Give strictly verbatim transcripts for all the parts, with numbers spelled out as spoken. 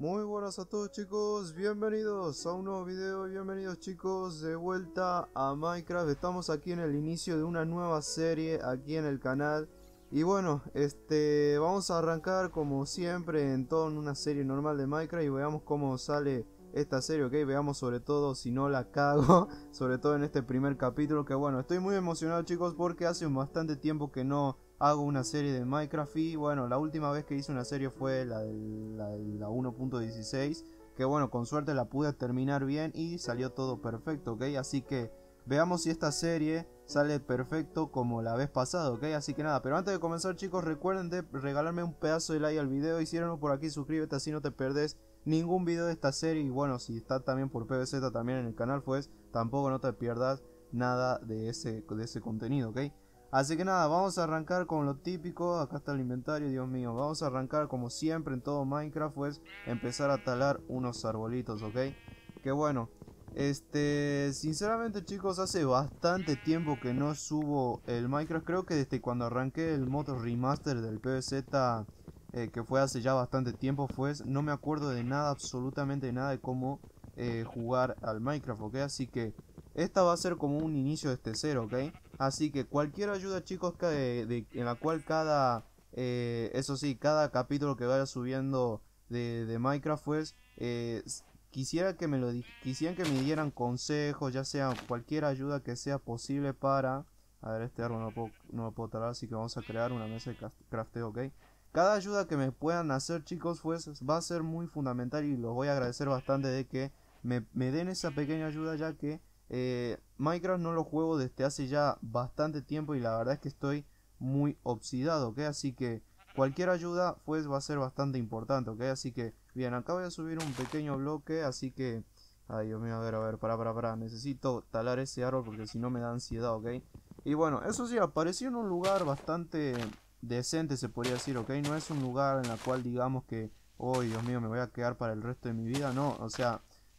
Muy buenas a todos chicos, bienvenidos a un nuevo video, bienvenidos chicos de vuelta a Minecraft. Estamos aquí en el inicio de una nueva serie aquí en el canal. Y bueno, este vamos a arrancar como siempre en toda una serie normal de Minecraft y veamos cómo sale esta serie, ok, veamos sobre todo si no la cago, sobre todo en este primer capítulo. Que bueno, estoy muy emocionado chicos porque hace bastante tiempo que no hago una serie de Minecraft y bueno, la última vez que hice una serie fue la de la, la uno punto dieciséis, que bueno, con suerte la pude terminar bien y salió todo perfecto, ok, así que veamos si esta serie sale perfecto como la vez pasada, ok, así que nada, pero antes de comenzar chicos, recuerden de regalarme un pedazo de like al video y si eres nuevo por aquí, suscríbete así no te perdés ningún video de esta serie y bueno, si está también por P B Z también en el canal, pues tampoco no te pierdas nada de ese, de ese contenido, ok. Así que nada, vamos a arrancar con lo típico. Acá está el inventario, Dios mío. Vamos a arrancar como siempre en todo Minecraft, pues empezar a talar unos arbolitos, ¿ok? Que bueno, este, sinceramente chicos, hace bastante tiempo que no subo el Minecraft. Creo que desde cuando arranqué el modo remaster del P B Z, eh, que fue hace ya bastante tiempo, pues no me acuerdo de nada, absolutamente nada de cómo eh, jugar al Minecraft, ¿ok? Así que esta va a ser como un inicio desde cero, ¿ok? Así que cualquier ayuda chicos que, de, de, en la cual cada, eh, eso sí, cada capítulo que vaya subiendo de, de Minecraft pues, eh, quisiera que me lo quisieran que me dieran consejos, ya sea cualquier ayuda que sea posible para, a ver, este árbol no lo puedo, no lo puedo talar, así que vamos a crear una mesa de crafteo, ok. Cada ayuda que me puedan hacer chicos pues va a ser muy fundamental y los voy a agradecer bastante de que me, me den esa pequeña ayuda, ya que eh, Minecraft no lo juego desde hace ya bastante tiempo y la verdad es que estoy muy oxidado, ¿ok? Así que cualquier ayuda pues va a ser bastante importante, ¿ok? Así que bien, acá voy a subir un pequeño bloque, así que... Ay, Dios mío, a ver, a ver, para, para, para. Necesito talar ese árbol porque si no me da ansiedad, ¿ok? Y bueno, eso sí, apareció en un lugar bastante decente, se podría decir, ¿ok? No es un lugar en el cual digamos que, oh, Dios mío, me voy a quedar para el resto de mi vida, no, o sea...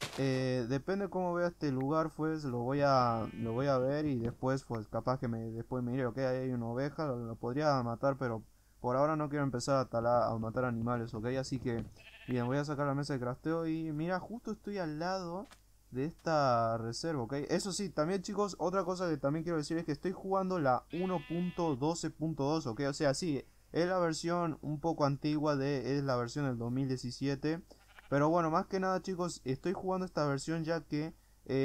Eh, depende cómo vea este lugar, pues lo voy a lo voy a ver y después pues capaz que me después me diré, ok, ahí hay una oveja, lo, lo podría matar, pero por ahora no quiero empezar a talar, a matar animales, ok, así que bien, voy a sacar la mesa de crafteo y mira, justo estoy al lado de esta reserva, ok. Eso sí, también chicos, otra cosa que también quiero decir es que estoy jugando la uno punto doce punto dos, ok, o sea, sí, es la versión un poco antigua de, es la versión del dos mil diecisiete. Pero bueno, más que nada chicos, estoy jugando esta versión ya que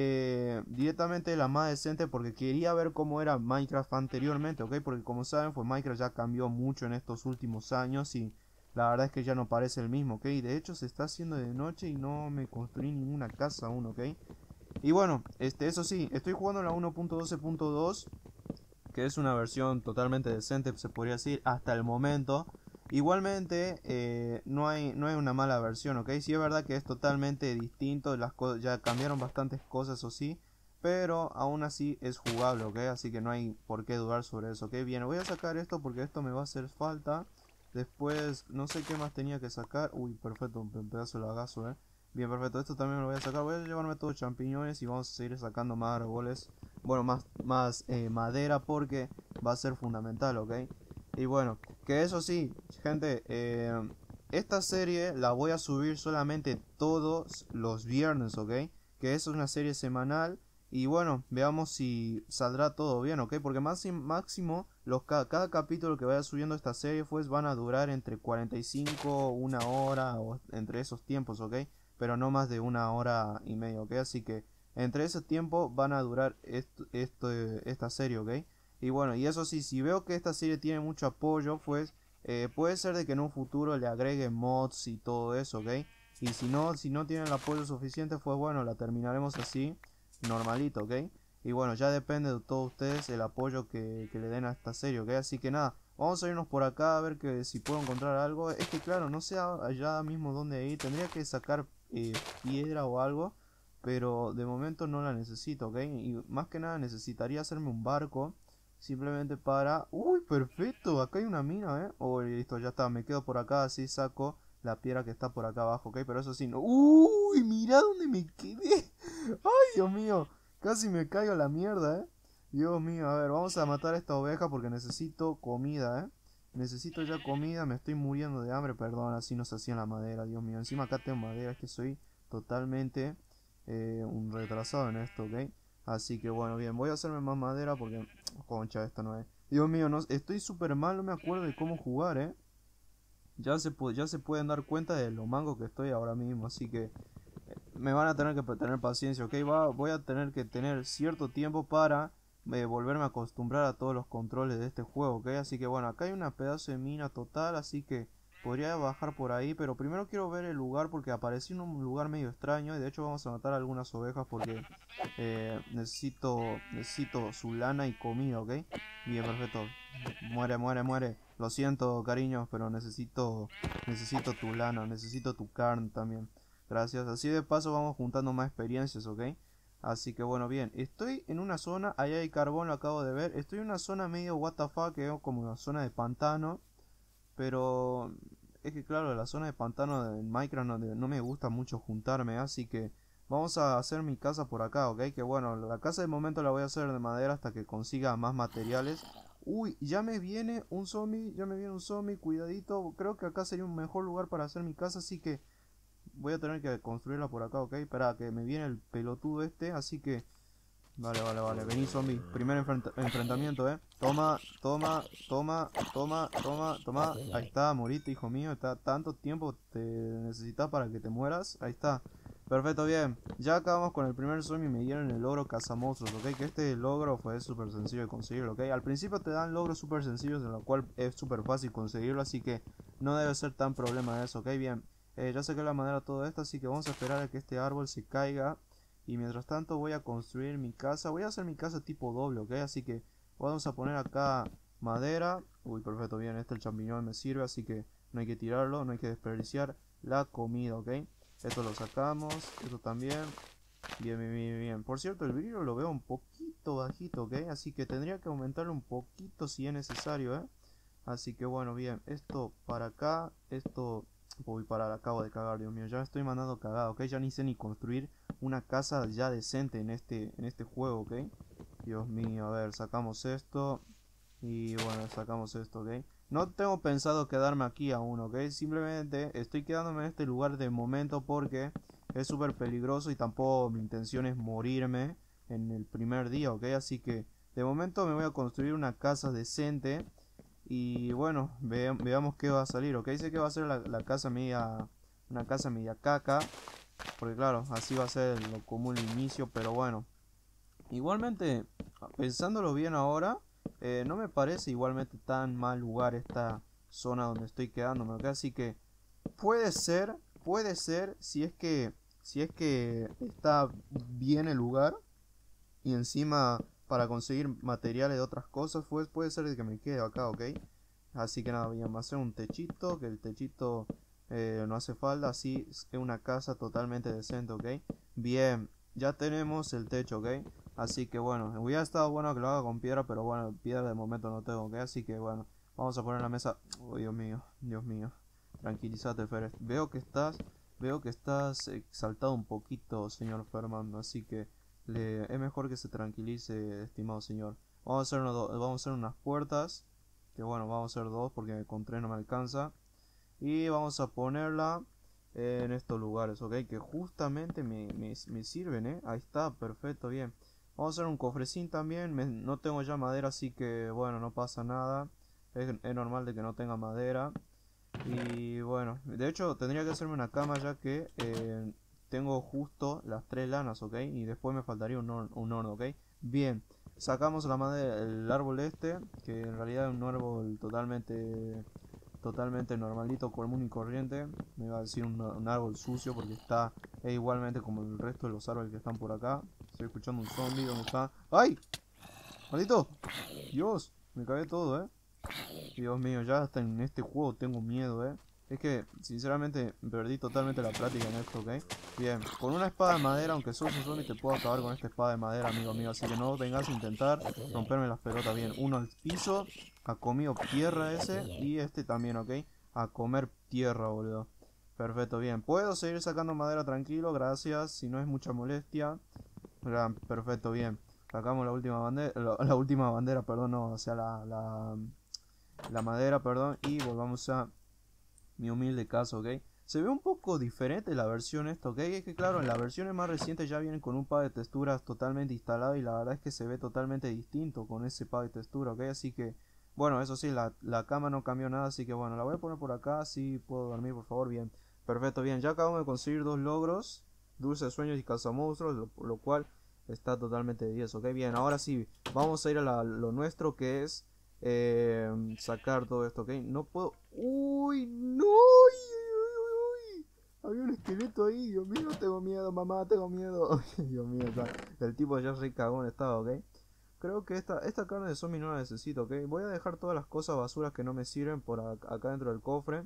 eh, directamente la más decente porque quería ver cómo era Minecraft anteriormente, ¿ok? Porque como saben, pues Minecraft ya cambió mucho en estos últimos años y la verdad es que ya no parece el mismo, ¿ok? Y de hecho se está haciendo de noche y no me construí ninguna casa aún, ¿ok? Y bueno, este, eso sí, estoy jugando la uno punto doce punto dos, que es una versión totalmente decente, se podría decir, hasta el momento. Igualmente, eh, no, hay, no hay una mala versión, ¿ok? Sí es verdad que es totalmente distinto, las ya cambiaron bastantes cosas, o sí, pero aún así es jugable, ¿ok? Así que no hay por qué dudar sobre eso, ¿ok? Bien, voy a sacar esto porque esto me va a hacer falta. Después, no sé qué más tenía que sacar. Uy, perfecto, un pedazo de lagazo, ¿eh? Bien, perfecto, esto también me lo voy a sacar. Voy a llevarme todos los champiñones y vamos a seguir sacando más árboles. Bueno, más, más eh, madera porque va a ser fundamental, ¿ok? Y bueno, que eso sí, gente, eh, esta serie la voy a subir solamente todos los viernes, ¿ok? Que eso es una serie semanal. Y bueno, veamos si saldrá todo bien, ¿ok? Porque máximo, los, cada capítulo que vaya subiendo esta serie pues van a durar entre cuarenta y cinco, una hora o entre esos tiempos, ¿ok? Pero no más de una hora y media, ¿ok? Así que entre ese tiempo van a durar esto, esto, esta serie, ¿ok? Y bueno, y eso sí, si veo que esta serie tiene mucho apoyo, pues eh, puede ser de que en un futuro le agreguen mods y todo eso, ¿ok? Y si no, si no tienen el apoyo suficiente, pues bueno, la terminaremos así, normalito, ¿ok? Y bueno, ya depende de todos ustedes el apoyo que, que le den a esta serie, ¿ok? Así que nada, vamos a irnos por acá a ver que si puedo encontrar algo. Es que claro, no sé allá mismo dónde ir, tendría que sacar eh, piedra o algo, pero de momento no la necesito, ¿ok? Y más que nada necesitaría hacerme un barco, simplemente para... ¡Uy, perfecto! Acá hay una mina, ¿eh? Oh, listo, ya está, me quedo por acá, así saco la piedra que está por acá abajo, ¿ok? Pero eso sí, no... ¡Uy, mira dónde me quedé! ¡Ay, Dios mío! Casi me caigo a la mierda, ¿eh? Dios mío, a ver, vamos a matar a esta oveja porque necesito comida, ¿eh? necesito ya comida, me estoy muriendo de hambre, perdón, así no se hacía en la madera, Dios mío. Encima acá tengo madera, es que soy totalmente eh, un retrasado en esto, ¿ok? Así que bueno, bien, voy a hacerme más madera porque, concha, esto no es. Dios mío, no, estoy súper mal, no me acuerdo de cómo jugar, ¿eh? Ya se, pu- ya se pueden dar cuenta de lo mango que estoy ahora mismo, así que me van a tener que tener paciencia, ¿ok? Va, voy a tener que tener cierto tiempo para eh, volverme a acostumbrar a todos los controles de este juego, ¿ok? Así que bueno, acá hay una pedazo de mina total, así que podría bajar por ahí, pero primero quiero ver el lugar porque apareció en un lugar medio extraño y de hecho vamos a matar algunas ovejas porque eh, necesito, necesito su lana y comida, ¿ok? Bien, perfecto. Muere, muere, muere. Lo siento, cariño, pero necesito, necesito tu lana, necesito tu carne también. Gracias. Así de paso vamos juntando más experiencias, ¿ok? Así que bueno, bien. Estoy en una zona, ahí hay carbón, lo acabo de ver. Estoy en una zona medio what the fuck, que es como una zona de pantano. Pero es que claro, la zona de pantano de Minecraft no, no me gusta mucho juntarme, así que vamos a hacer mi casa por acá, ¿ok? Que bueno, la casa de momento la voy a hacer de madera hasta que consiga más materiales. Uy, ya me viene un zombie, ya me viene un zombie, cuidadito. Creo que acá sería un mejor lugar para hacer mi casa, así que voy a tener que construirla por acá, ¿ok? Espera, que me viene el pelotudo este, así que... Vale, vale, vale, vení zombie. Primer enfrenta enfrentamiento, eh. Toma, toma, toma, toma, toma, toma. Ahí está, morite, hijo mío. Está tanto tiempo te necesitas para que te mueras. Ahí está. Perfecto, bien. Ya acabamos con el primer zombie y me dieron el logro cazamonstruos, ok. Que este logro fue súper sencillo de conseguirlo, ok. Al principio te dan logros súper sencillos, en lo cual es súper fácil conseguirlo, así que no debe ser tan problema eso, ok. Bien. Eh, ya saqué la madera todo esto, así que vamos a esperar a que este árbol se caiga. Y mientras tanto voy a construir mi casa. Voy a hacer mi casa tipo doble, ¿ok? Así que vamos a poner acá madera. Uy, perfecto, bien. Este el champiñón me sirve, así que no hay que tirarlo, no hay que desperdiciar la comida, ¿ok? Esto lo sacamos, esto también. Bien, bien, bien, bien. Por cierto, el brillo lo veo un poquito bajito, ¿ok? Así que tendría que aumentarlo un poquito si es necesario, ¿eh? Así que bueno, bien. Esto para acá, esto... Voy para, acabo de cagar, Dios mío, ya me estoy mandando cagado, ¿ok? Ya ni sé ni construir una casa ya decente en este, en este juego, ¿ok? Dios mío, a ver, sacamos esto. Y bueno, sacamos esto, ¿ok? No tengo pensado quedarme aquí aún, ¿ok? Simplemente estoy quedándome en este lugar de momento porque es súper peligroso y tampoco mi intención es morirme en el primer día, ¿ok? Así que de momento me voy a construir una casa decente. Y bueno, ve, veamos qué va a salir, ¿ok? Sé que va a ser la, la casa media, una casa media caca, porque claro, así va a ser lo común al inicio, pero bueno. Igualmente, pensándolo bien ahora, eh, no me parece igualmente tan mal lugar esta zona donde estoy quedándome, ¿ok? Así que puede ser, puede ser, si es que, si es que está bien el lugar y encima para conseguir materiales de otras cosas, pues puede ser que me quede acá, ¿ok? Así que nada, vamos a hacer un techito, que el techito eh, no hace falta, así es una casa totalmente decente, ¿ok? Bien, ya tenemos el techo, ¿ok? Así que bueno, hubiera estado bueno que lo haga con piedra, pero bueno, piedra de momento no tengo, ¿ok? Así que bueno, vamos a poner la mesa. Oh, Dios mío, Dios mío. Tranquilízate, Fer. Veo que estás, veo que estás exaltado un poquito, señor Fernando, así que le, es mejor que se tranquilice, estimado señor. Vamos a hacer, uno, vamos a hacer unas puertas. Que bueno, vamos a hacer dos porque con tres no me alcanza. Y vamos a ponerla en estos lugares, ok. Que justamente me, me, me sirven, eh. Ahí está, perfecto, bien. Vamos a hacer un cofrecín también. Me, no tengo ya madera, así que bueno, no pasa nada. Es, es normal de que no tenga madera. Y bueno, de hecho tendría que hacerme una cama ya que eh, tengo justo las tres lanas, ok. Y después me faltaría un, hor un horno, ok. Bien, sacamos la madera, el árbol este, que en realidad es un árbol totalmente totalmente normalito, común y corriente. Me iba a decir un, un árbol sucio porque está es igualmente como el resto de los árboles que están por acá. Estoy escuchando un zombie, ¿dónde está? ¡Ay! ¡Maldito! Dios, me cagué todo, eh. Dios mío, ya hasta en este juego tengo miedo, eh. Es que, sinceramente, perdí totalmente la práctica en esto, ¿ok? Bien, con una espada de madera, aunque sos un zombie, te puedo acabar con esta espada de madera, amigo mío. Así que no vengas a intentar romperme las pelotas. Bien, uno al piso, ha comido tierra ese, y este también, ¿ok? A comer tierra, boludo. Perfecto, bien. Puedo seguir sacando madera tranquilo, gracias, si no es mucha molestia. Gran, perfecto, bien. Sacamos la última bandera, la, la última bandera, perdón, no, o sea, la... la la madera, perdón, y volvamos a mi humilde casa, ¿ok? Se ve un poco diferente la versión esta, ¿ok? Es que claro, en las versiones más recientes ya vienen con un pack de texturas totalmente instalado y la verdad es que se ve totalmente distinto con ese pack de textura, ¿ok? Así que, bueno, eso sí, la, la cama no cambió nada, así que bueno, la voy a poner por acá, si puedo dormir, por favor, bien. Perfecto, bien, ya acabamos de conseguir dos logros, Dulces Sueños y Cazamonstruos, lo, lo cual está totalmente de diez, ¿ok? Bien, ahora sí, vamos a ir a la, lo nuestro que es eh, sacar todo esto, ¿ok? No puedo... ¡Uy, no! Había un esqueleto ahí, Dios mío, tengo miedo, mamá, tengo miedo. Dios mío, está, el tipo ya re cagón estaba, ¿ok? Creo que esta, esta carne de zombie no la necesito, ¿ok? Voy a dejar todas las cosas basuras que no me sirven por acá, acá dentro del cofre.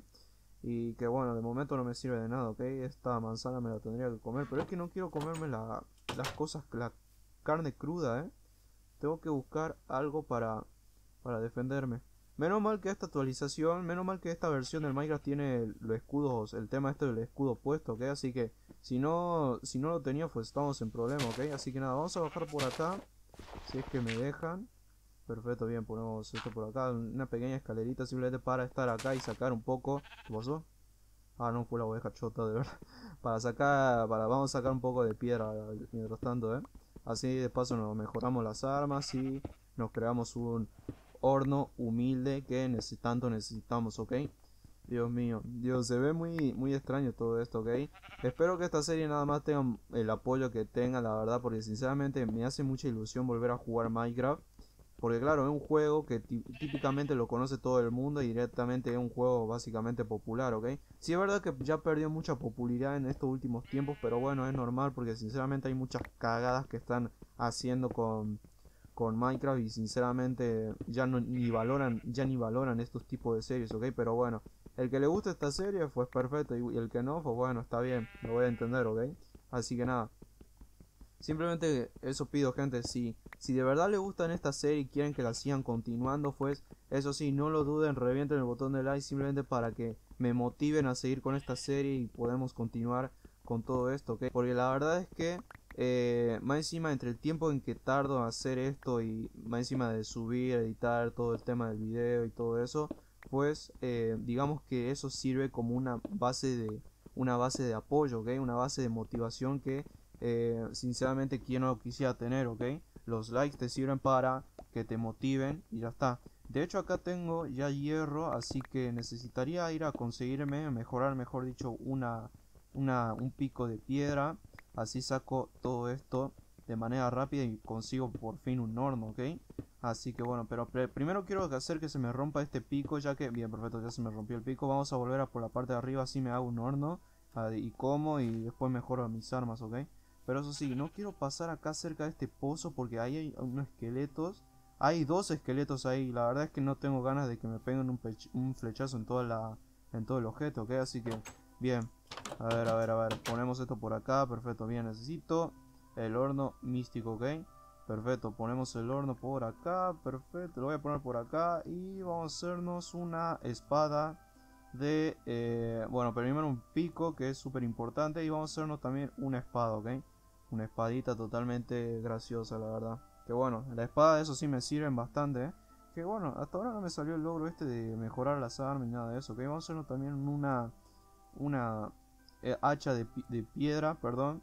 Y que bueno, de momento no me sirve de nada, ¿ok? Esta manzana me la tendría que comer, pero es que no quiero comerme la, las cosas, la carne cruda, ¿eh? Tengo que buscar algo para, para defenderme. Menos mal que esta actualización, menos mal que esta versión del Minecraft tiene los escudos, el tema este del escudo puesto, ¿ok? Así que si no, si no lo tenía, pues estamos en problema, ¿ok? Así que nada, vamos a bajar por acá, si es que me dejan. Perfecto, bien, ponemos esto por acá, una pequeña escalerita simplemente para estar acá y sacar un poco. ¿Qué pasó? Ah, no, fue la oveja chota, de verdad. Para sacar, para, vamos a sacar un poco de piedra mientras tanto, ¿eh? Así de paso nos mejoramos las armas y nos creamos un horno humilde que neces tanto necesitamos, ¿ok? Dios mío, Dios, se ve muy, muy extraño todo esto, ¿ok? Espero que esta serie nada más tenga el apoyo que tenga, la verdad, porque sinceramente me hace mucha ilusión volver a jugar Minecraft. Porque claro, es un juego que típicamente lo conoce todo el mundo y directamente es un juego básicamente popular, ¿ok? Sí es verdad que ya perdió mucha popularidad en estos últimos tiempos, pero bueno, es normal porque sinceramente hay muchas cagadas que están haciendo con, con Minecraft y sinceramente ya no ni valoran, ya ni valoran estos tipos de series, ¿ok? Pero bueno, el que le gusta esta serie, pues perfecto, y el que no, pues bueno, está bien, lo voy a entender, ¿ok? Así que nada. Simplemente eso pido, gente. Si, si de verdad les gustan esta serie y quieren que la sigan continuando, pues eso sí, no lo duden, revienten el botón de like simplemente para que me motiven a seguir con esta serie y podemos continuar con todo esto, ¿ok? Porque la verdad es que eh, más encima entre el tiempo en que tardo en hacer esto y más encima de subir, editar todo el tema del video y todo eso, pues eh, digamos que eso sirve como una base de una base de apoyo, ¿ok? Una base de motivación que eh, sinceramente quien no lo quisiera tener, ¿ok? Los likes te sirven para que te motiven y ya está. De hecho acá tengo ya hierro, así que necesitaría ir a conseguirme, mejorar mejor dicho, una, una, un pico de piedra. Así saco todo esto de manera rápida y consigo por fin un horno, ¿ok? Así que bueno, pero primero quiero hacer que se me rompa este pico, ya que, bien, perfecto, ya se me rompió el pico. Vamos a volver a por la parte de arriba, así me hago un horno y como y después mejoro mis armas, ¿ok? Pero eso sí, no quiero pasar acá cerca de este pozo porque ahí hay unos esqueletos. Hay dos esqueletos ahí. La verdad es que no tengo ganas de que me peguen un, un flechazo en toda la en todo el objeto, ¿ok? Así que, bien. A ver, a ver, a ver. Ponemos esto por acá. Perfecto, bien. Necesito el horno místico, ¿ok? Perfecto, ponemos el horno por acá. Perfecto, lo voy a poner por acá. Y vamos a hacernos una espada de... Eh, bueno, primero un pico que es súper importante. Y vamos a hacernos también una espada, ¿ok? Una espadita totalmente graciosa, la verdad. Que bueno, la espada, eso sí me sirven bastante, ¿eh? Que bueno, hasta ahora no me salió el logro este de mejorar las armas ni nada de eso. Que vamos a hacernos también una una eh, hacha de, de piedra, perdón.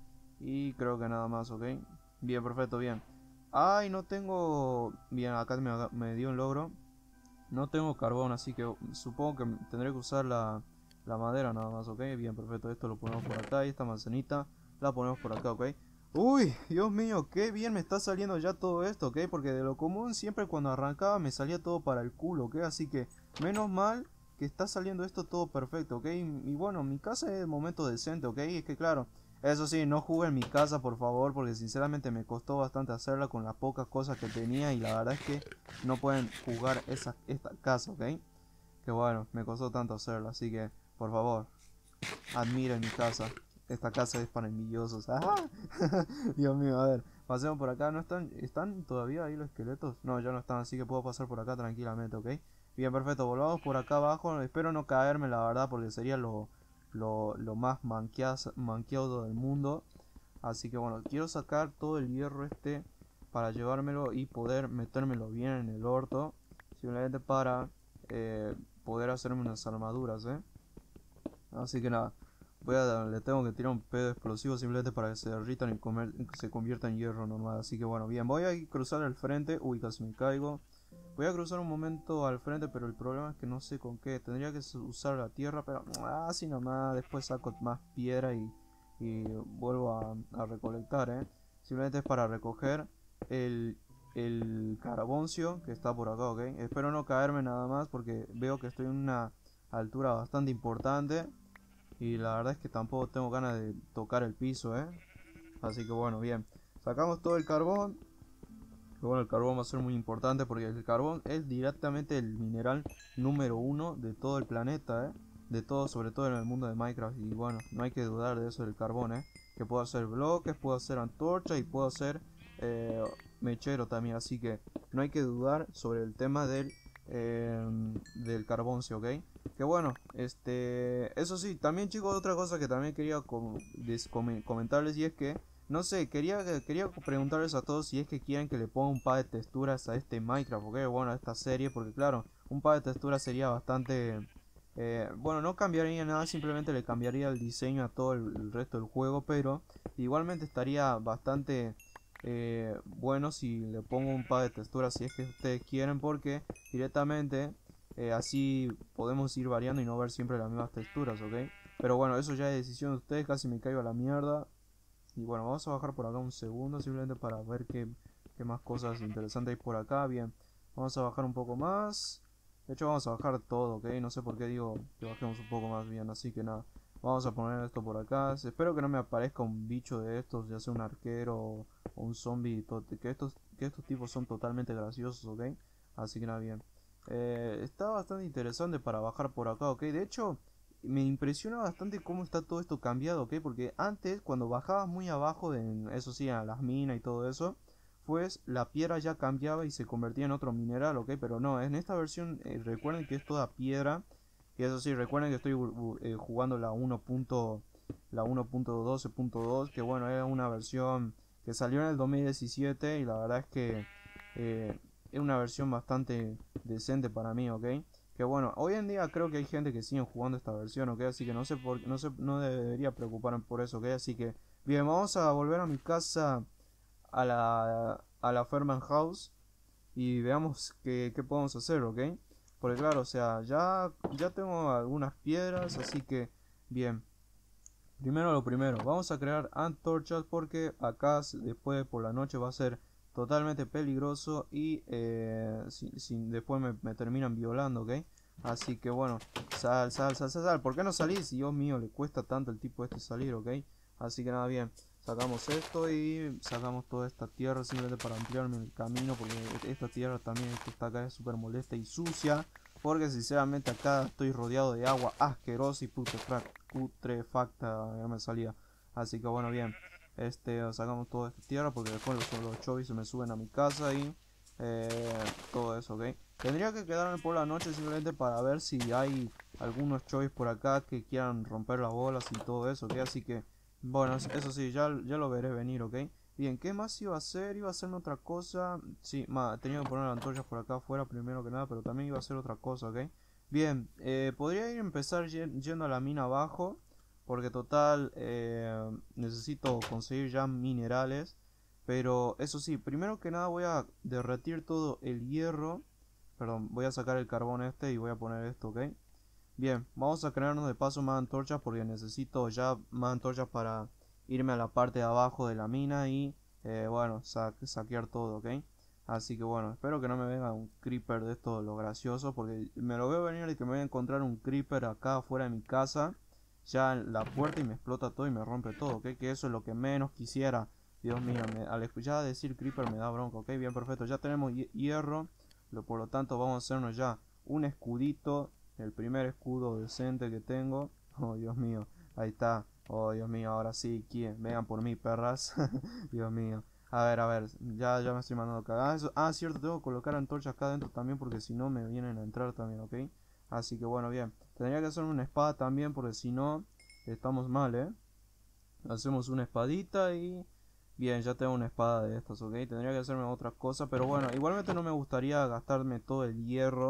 Y creo que nada más, ¿ok? Bien, perfecto, bien. Ay, no tengo... Bien, acá me, me dio un logro. No tengo carbón, así que supongo que tendré que usar la, la madera nada más, ¿ok? Bien, perfecto, esto lo ponemos por acá y esta manzanita la ponemos por acá, ¿ok? Uy, Dios mío, qué bien me está saliendo ya todo esto, ¿ok? Porque de lo común siempre cuando arrancaba me salía todo para el culo, ¿ok? Así que menos mal que está saliendo esto todo perfecto, ¿ok? Y, y bueno, mi casa es de momento decente, ¿ok? Es que claro, eso sí, no jugué en mi casa, por favor, porque sinceramente me costó bastante hacerla con las pocas cosas que tenía y la verdad es que no pueden jugar esa, esta casa, ¿ok? Que bueno, me costó tanto hacerla, así que, por favor, admiren mi casa. Esta casa es para envidiosos. ¡Ah! Dios mío, a ver, pasemos por acá. ¿No están, están todavía ahí los esqueletos? No, ya no están, así que puedo pasar por acá tranquilamente, ¿ok? Bien, perfecto, volvamos por acá abajo. Espero no caerme, la verdad, porque sería lo, lo, lo más manqueado del mundo. Así que bueno, quiero sacar todo el hierro este para llevármelo y poder metérmelo bien en el orto. Simplemente para eh, poder hacerme unas armaduras, ¿eh? Así que nada, voy a, le tengo que tirar un pedo explosivo simplemente para que se derritan y comer, se convierta en hierro normal. Así que bueno, bien, voy a cruzar al frente. Uy, casi me caigo. Voy a cruzar un momento al frente, pero el problema es que no sé con qué. Tendría que usar la tierra, pero así nomás. Después saco más piedra y, y vuelvo a, a recolectar, ¿eh? Simplemente es para recoger el, el carboncio que está por acá, ¿ok? Espero no caerme nada más porque veo que estoy en una altura bastante importante. Y la verdad es que tampoco tengo ganas de tocar el piso, ¿eh? Así que bueno, bien. Sacamos todo el carbón. Que bueno, el carbón va a ser muy importante porque el carbón es directamente el mineral número uno de todo el planeta, ¿eh? De todo, sobre todo en el mundo de Minecraft. Y bueno, no hay que dudar de eso del carbón, ¿eh? Que puedo hacer bloques, puedo hacer antorcha y puedo hacer eh, mechero también. Así que no hay que dudar sobre el tema del, eh, del carboncio, ¿ok? Que bueno, este, eso sí, también chicos, otra cosa que también quería com com comentarles y es que, no sé, quería, quería preguntarles a todos si es que quieren que le ponga un par de texturas a este Minecraft, ok, bueno, a esta serie, porque claro, un par de texturas sería bastante, eh, bueno, no cambiaría nada, simplemente le cambiaría el diseño a todo el, el resto del juego, pero igualmente estaría bastante eh, bueno si le pongo un par de texturas si es que ustedes quieren, porque directamente eh, así podemos ir variando y no ver siempre las mismas texturas, ¿ok? Pero bueno, eso ya es decisión de ustedes, casi me caigo a la mierda. Y bueno, vamos a bajar por acá un segundo simplemente para ver qué, qué más cosas interesantes hay por acá. Bien, vamos a bajar un poco más. De hecho vamos a bajar todo, ¿ok? No sé por qué digo que bajemos un poco más bien, así que nada. Vamos a poner esto por acá. Espero que no me aparezca un bicho de estos, ya sea un arquero o un zombie. Que estos, que estos tipos son totalmente graciosos, ¿ok? Así que nada, bien. Eh, está bastante interesante para bajar por acá, ¿ok? De hecho, me impresiona bastante cómo está todo esto cambiado, ¿ok? Porque antes, cuando bajabas muy abajo, de, eso sí, a las minas y todo eso, pues la piedra ya cambiaba y se convertía en otro mineral, ¿ok? Pero no, en esta versión, eh, recuerden que es toda piedra. Y eso sí, recuerden que estoy eh, jugando la uno. La uno punto doce punto dos, que bueno, es una versión que salió en el dos mil diecisiete y la verdad es que eh, es una versión bastante decente para mí, ¿ok? Que bueno, hoy en día creo que hay gente que sigue jugando esta versión, ¿ok? Así que no sé por no sé, no debería preocuparme por eso, ¿ok? Así que bien, vamos a volver a mi casa, a la a la Ferman House y veamos qué, qué podemos hacer, ¿ok? Porque claro, o sea, ya ya tengo algunas piedras, así que bien. Primero lo primero, vamos a crear antorchas porque acá después por la noche va a ser totalmente peligroso y eh, si, si después me, me terminan violando, ¿ok? Así que bueno, sal, sal, sal, sal, sal. ¿Por qué no salís? Dios mío, le cuesta tanto el tipo este salir, ¿ok? Así que nada, bien. Sacamos esto y sacamos toda esta tierra simplemente para ampliarme el camino porque esta tierra también que está acá es súper molesta y sucia. Porque sinceramente acá estoy rodeado de agua asquerosa y putrefacta, ya me salía. Así que bueno, bien. Este, sacamos toda esta tierra porque después los, los chovis se me suben a mi casa y eh, todo eso, ¿ok? Tendría que quedarme por la noche simplemente para ver si hay algunos chovis por acá que quieran romper las bolas y todo eso, ¿ok? Así que, bueno, eso sí, ya, ya lo veré venir, ¿ok? Bien, ¿qué más iba a hacer? Iba a hacer otra cosa. Sí, ma, tenía que poner las antorchas por acá afuera primero que nada, pero también iba a hacer otra cosa, ¿ok? Bien, eh, podría ir a empezar yendo a la mina abajo, porque total eh, necesito conseguir ya minerales. Pero eso sí, primero que nada voy a derretir todo el hierro. Perdón, voy a sacar el carbón este y voy a poner esto, ¿ok? Bien, vamos a crearnos de paso más antorchas porque necesito ya más antorchas para irme a la parte de abajo de la mina y eh, bueno, sa saquear todo, ¿ok? Así que bueno, espero que no me venga un creeper de esto lo gracioso porque me lo veo venir de que me voy a encontrar un creeper acá afuera de mi casa ya en la puerta y me explota todo y me rompe todo, ¿ok? Que eso es lo que menos quisiera. Dios mío, me, al escuchar decir creeper me da bronca, ¿ok? Bien, perfecto, ya tenemos hierro, lo, por lo tanto vamos a hacernos ya un escudito. El primer escudo decente que tengo. Oh, Dios mío. Ahí está. Oh, Dios mío. Ahora sí. ¿Quién? Vengan por mí, perras. Dios mío. A ver, a ver. Ya, ya me estoy mandando cagadas. Ah, cierto. Tengo que colocar antorchas acá adentro también porque si no me vienen a entrar también, ¿ok? Así que bueno, bien. Tendría que hacer una espada también porque si no estamos mal, ¿eh? Hacemos una espadita y... Bien, ya tengo una espada de estas, ¿ok? Tendría que hacerme otras cosas, pero bueno, igualmente no me gustaría gastarme todo el hierro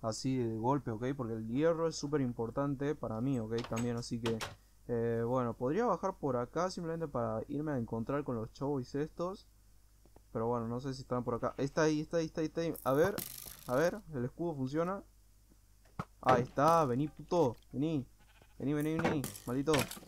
así de golpe, ¿ok? Porque el hierro es súper importante para mí, ¿ok? También, así que, eh, bueno, podría bajar por acá simplemente para irme a encontrar con los chovis estos. Pero bueno, no sé si están por acá. Está ahí, está ahí, está ahí, está ahí. A ver, a ver, el escudo funciona. Ahí está, vení puto, vení. Vení, vení, vení, maldito.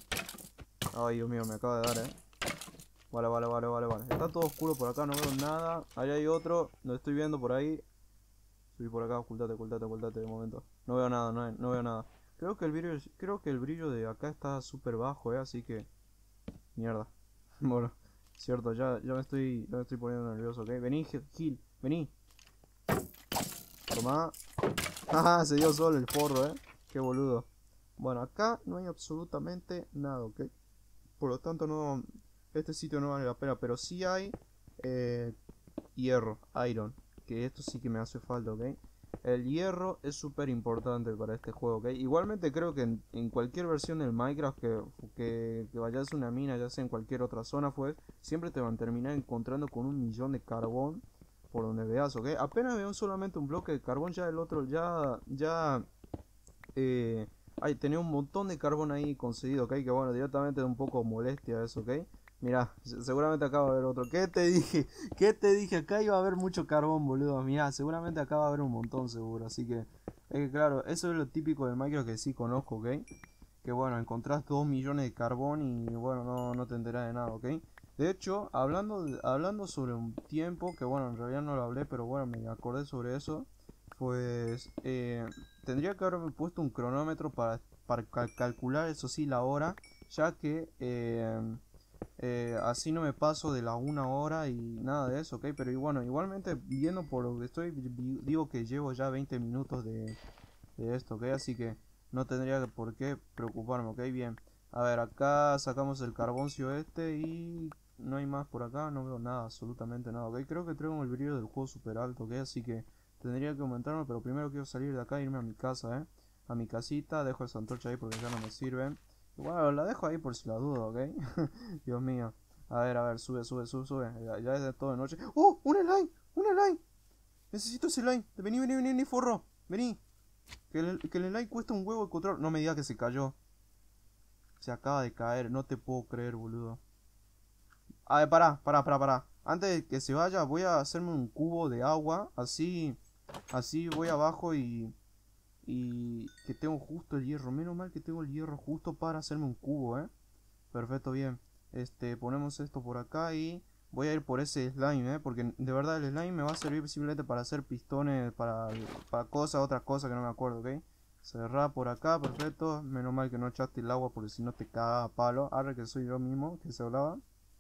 Ay, Dios mío, me acaba de dar, eh. Vale, vale, vale, vale, vale. Está todo oscuro por acá, no veo nada. Ahí hay otro, lo estoy viendo por ahí. Subí por acá, ocultate, ocultate, ocultate de momento. No veo nada, no, no veo nada. Creo que el brillo, creo que el brillo de acá está súper bajo, eh, así que... Mierda. Bueno, cierto, ya, ya me estoy, ya me estoy poniendo nervioso, ¿ok? Vení, Gil, vení. Toma. Ajá, se dio solo el forro, eh. Qué boludo. Bueno, acá no hay absolutamente nada, ¿ok? Por lo tanto, no, este sitio no vale la pena, pero sí hay eh, hierro, iron, que esto sí que me hace falta, ¿ok? El hierro es súper importante para este juego, ¿ok? Igualmente creo que en, en cualquier versión del Minecraft que, que, que vayas a una mina, ya sea en cualquier otra zona, pues, siempre te van a terminar encontrando con un millón de carbón por donde veas, ¿ok? Apenas veo solamente un bloque de carbón, ya el otro, ya, ya, eh, ay, tenía un montón de carbón ahí conseguido, ¿ok? Que bueno, directamente da un poco molestia eso, ¿ok? Mira, seguramente acá va a haber otro. ¿Qué te dije? ¿Qué te dije? Acá iba a haber mucho carbón, boludo. Mira, seguramente acá va a haber un montón, seguro. Así que, es que claro, eso es lo típico del Minecraft que sí conozco, ¿ok? Que bueno, encontrás dos millones de carbón y bueno, no, no te enterás de nada, ¿ok? De hecho, hablando, de- hablando sobre un tiempo, que bueno, en realidad no lo hablé, pero bueno, me acordé sobre eso. Pues, eh, tendría que haberme puesto un cronómetro para, para cal- calcular, eso sí, la hora. Ya que... Eh, eh, así no me paso de la una hora y nada de eso, ¿ok? Pero y bueno, igualmente viendo por lo que estoy, vi- digo que llevo ya veinte minutos de, de esto, ¿ok? Así que no tendría que- por qué preocuparme, ¿ok? Bien. A ver, acá sacamos el carboncio este y no hay más por acá, no veo nada, absolutamente nada, ¿ok? Creo que traigo el brillo del juego super alto, ¿ok? Así que tendría que aumentarme, pero primero quiero salir de acá e irme a mi casa, ¿eh? A mi casita, dejo esa antorcha ahí porque ya no me sirve. Bueno, la dejo ahí por si la duda, ¿ok? Dios mío. A ver, a ver, sube, sube, sube, sube. Ya, ya es de todo de noche. ¡Oh! ¡Un slime! ¡Un slime! Necesito ese slime. Vení, vení, vení, vení, forro. Vení. Que el, que el slime cuesta un huevo encontrar. No me digas que se cayó. Se acaba de caer. No te puedo creer, boludo. A ver, pará, pará, pará, pará. Antes de que se vaya, voy a hacerme un cubo de agua. Así, así voy abajo y... Y que tengo justo el hierro. Menos mal que tengo el hierro justo para hacerme un cubo, ¿eh? Perfecto, bien. Este, ponemos esto por acá y voy a ir por ese slime, ¿eh? Porque de verdad el slime me va a servir simplemente para hacer pistones, para, para cosas, otras cosas que no me acuerdo, ¿ok? Cerrar por acá, perfecto. Menos mal que no echaste el agua porque si no te caga a palo. Ahora que soy yo mismo que se hablaba.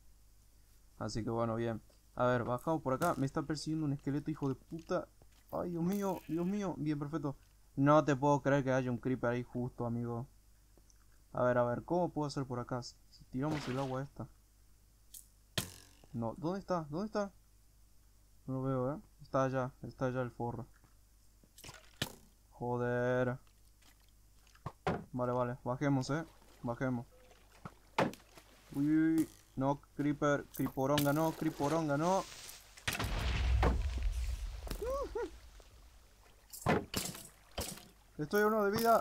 Así que bueno, bien. A ver, bajamos por acá. Me está persiguiendo un esqueleto, hijo de puta. Ay, Dios mío, Dios mío. Bien, perfecto. No te puedo creer que haya un creeper ahí justo, amigo. A ver, a ver, ¿cómo puedo hacer por acá? Si tiramos el agua esta. No, ¿dónde está? ¿Dónde está? No lo veo, ¿eh? Está allá, está allá el forro. Joder. Vale, vale, bajemos, ¿eh? Bajemos. Uy, uy, uy. No, creeper, creeporonga, no, creeporonga, no. Estoy a uno de vida.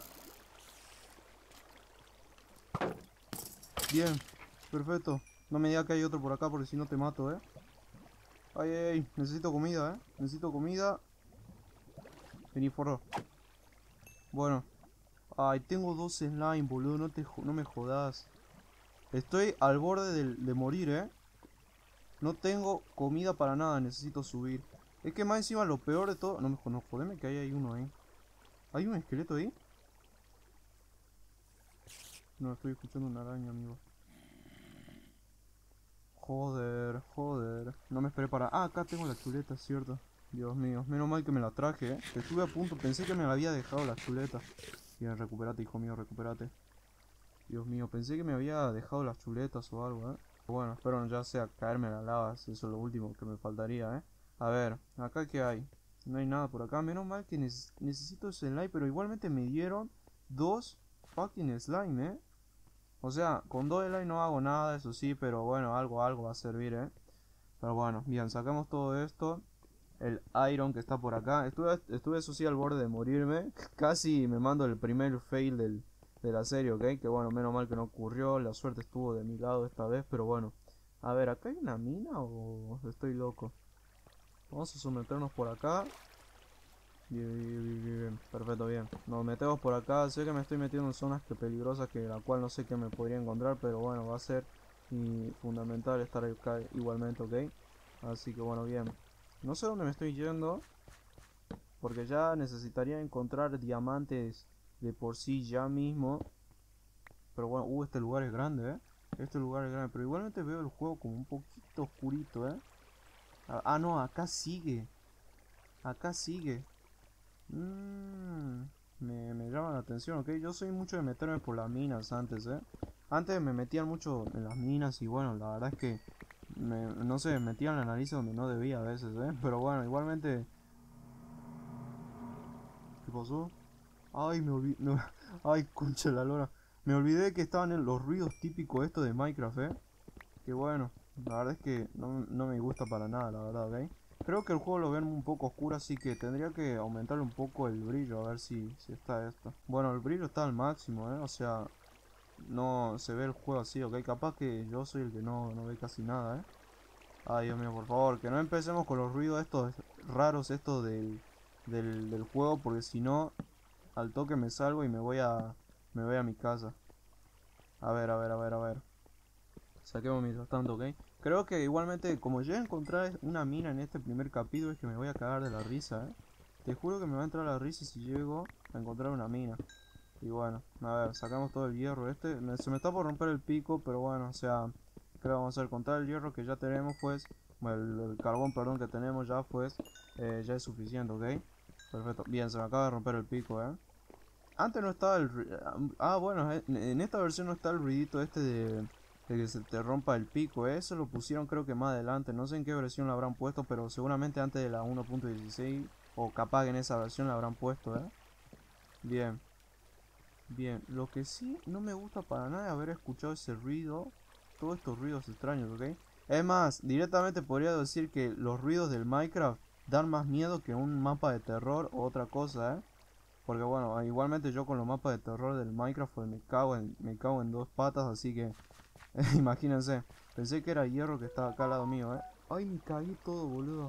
Bien, perfecto. No me digas que hay otro por acá porque si no te mato, ¿eh? Ay, ay, ay, necesito comida, ¿eh? Necesito comida. Vení, forro. Bueno. Ay, tengo dos slime, boludo, no, te jo- no me jodas. Estoy al borde de, de morir, ¿eh? No tengo comida para nada, necesito subir. Es que más encima lo peor de todo... No me no, jodeme que hay ahí uno ahí. ¿Hay un esqueleto ahí? No, estoy escuchando una araña, amigo. Joder, joder. No me esperé para... Ah, acá tengo la chuleta, cierto. Dios mío, menos mal que me la traje, ¿eh? Estuve a punto, pensé que me la había dejado la chuleta. Bien, recuperate, hijo mío, recuperate. Dios mío, pensé que me había dejado las chuletas o algo, ¿eh? Bueno, espero ya sea caerme en la lava, eso es lo último que me faltaría, ¿eh? A ver, acá qué hay. No hay nada por acá, menos mal que neces necesito ese slime, pero igualmente me dieron dos fucking slime, ¿eh? O sea, con dos slime no hago nada, eso sí, pero bueno, algo, algo va a servir, ¿eh? Pero bueno, bien, sacamos todo esto. el Iron que está por acá. Estuve, estuve eso sí al borde de morirme. Casi me mando el primer fail del, de la serie, ¿ok? Que bueno, menos mal que no ocurrió. La suerte estuvo de mi lado esta vez, pero bueno. A ver, ¿acá hay una mina o estoy loco? Vamos a someternos por acá. Bien, bien, bien, bien, bien. Perfecto, bien. Nos metemos por acá. Sé que me estoy metiendo en zonas que peligrosas, que la cual no sé qué me podría encontrar, pero bueno, va a ser y fundamental estar acá igualmente, ¿ok? Así que bueno, bien. No sé dónde me estoy yendo, porque ya necesitaría encontrar diamantes de por sí ya mismo. Pero bueno, uh, este lugar es grande, ¿eh? Este lugar es grande, pero igualmente veo el juego como un poquito oscurito, ¿eh? Ah, ah, no, acá sigue. Acá sigue. Mmm, me, me llama la atención, ¿ok? Yo soy mucho de meterme por las minas antes, ¿eh? Antes me metían mucho en las minas y bueno, la verdad es que, me, no sé, metían la nariz donde no debía a veces, ¿eh? Pero bueno, igualmente... ¿Qué pasó? Ay, me olvidé... No, ay, concha la lora. Me olvidé que estaban en los ruidos típicos estos de Minecraft, ¿eh? Que bueno, la verdad es que no, no me gusta para nada, la verdad, ¿ok? Creo que el juego lo ven un poco oscuro, así que tendría que aumentarle un poco el brillo, a ver si, si está esto. Bueno, el brillo está al máximo, ¿eh? O sea, no se ve el juego así, ¿ok? Capaz que yo soy el que no, no ve casi nada, ¿eh? Ay, Dios mío, por favor, que no empecemos con los ruidos estos raros, estos del, del, del juego, porque si no, al toque me salgo y me voy a, me voy a mi casa. A ver, a ver, a ver, a ver. Saquemos mientras tanto, ¿ok? Creo que igualmente, como ya encontré una mina en este primer capítulo, es que me voy a cagar de la risa, ¿eh? Te juro que me va a entrar la risa si llego a encontrar una mina. Y bueno, a ver, sacamos todo el hierro este. Me- se me está por romper el pico, pero bueno, o sea, ¿qué le vamos a hacer? Con tal el hierro que ya tenemos, pues, bueno, el, el carbón, perdón, que tenemos ya, pues, eh, ya es suficiente, ¿ok? Perfecto. Bien, se me acaba de romper el pico, ¿eh? Antes no estaba el... ru- Ah, bueno, eh, en esta versión no está el ruidito este de, de que se te rompa el pico. ¿Eh? Eso lo pusieron creo que más adelante. No sé en qué versión lo habrán puesto, pero seguramente antes de la uno punto dieciséis. O capaz que en esa versión la habrán puesto, ¿eh? Bien, bien. Lo que sí no me gusta para nada es haber escuchado ese ruido. Todos estos ruidos extraños, ¿ok? Es más, directamente podría decir que los ruidos del Minecraft dan más miedo que un mapa de terror o otra cosa, ¿eh? Porque bueno, igualmente yo con los mapas de terror del Minecraft pues me cago en, me cago en dos patas, así que imagínense. Pensé que era hierro que estaba acá al lado mío, eh. Ay, me cagué todo, boludo.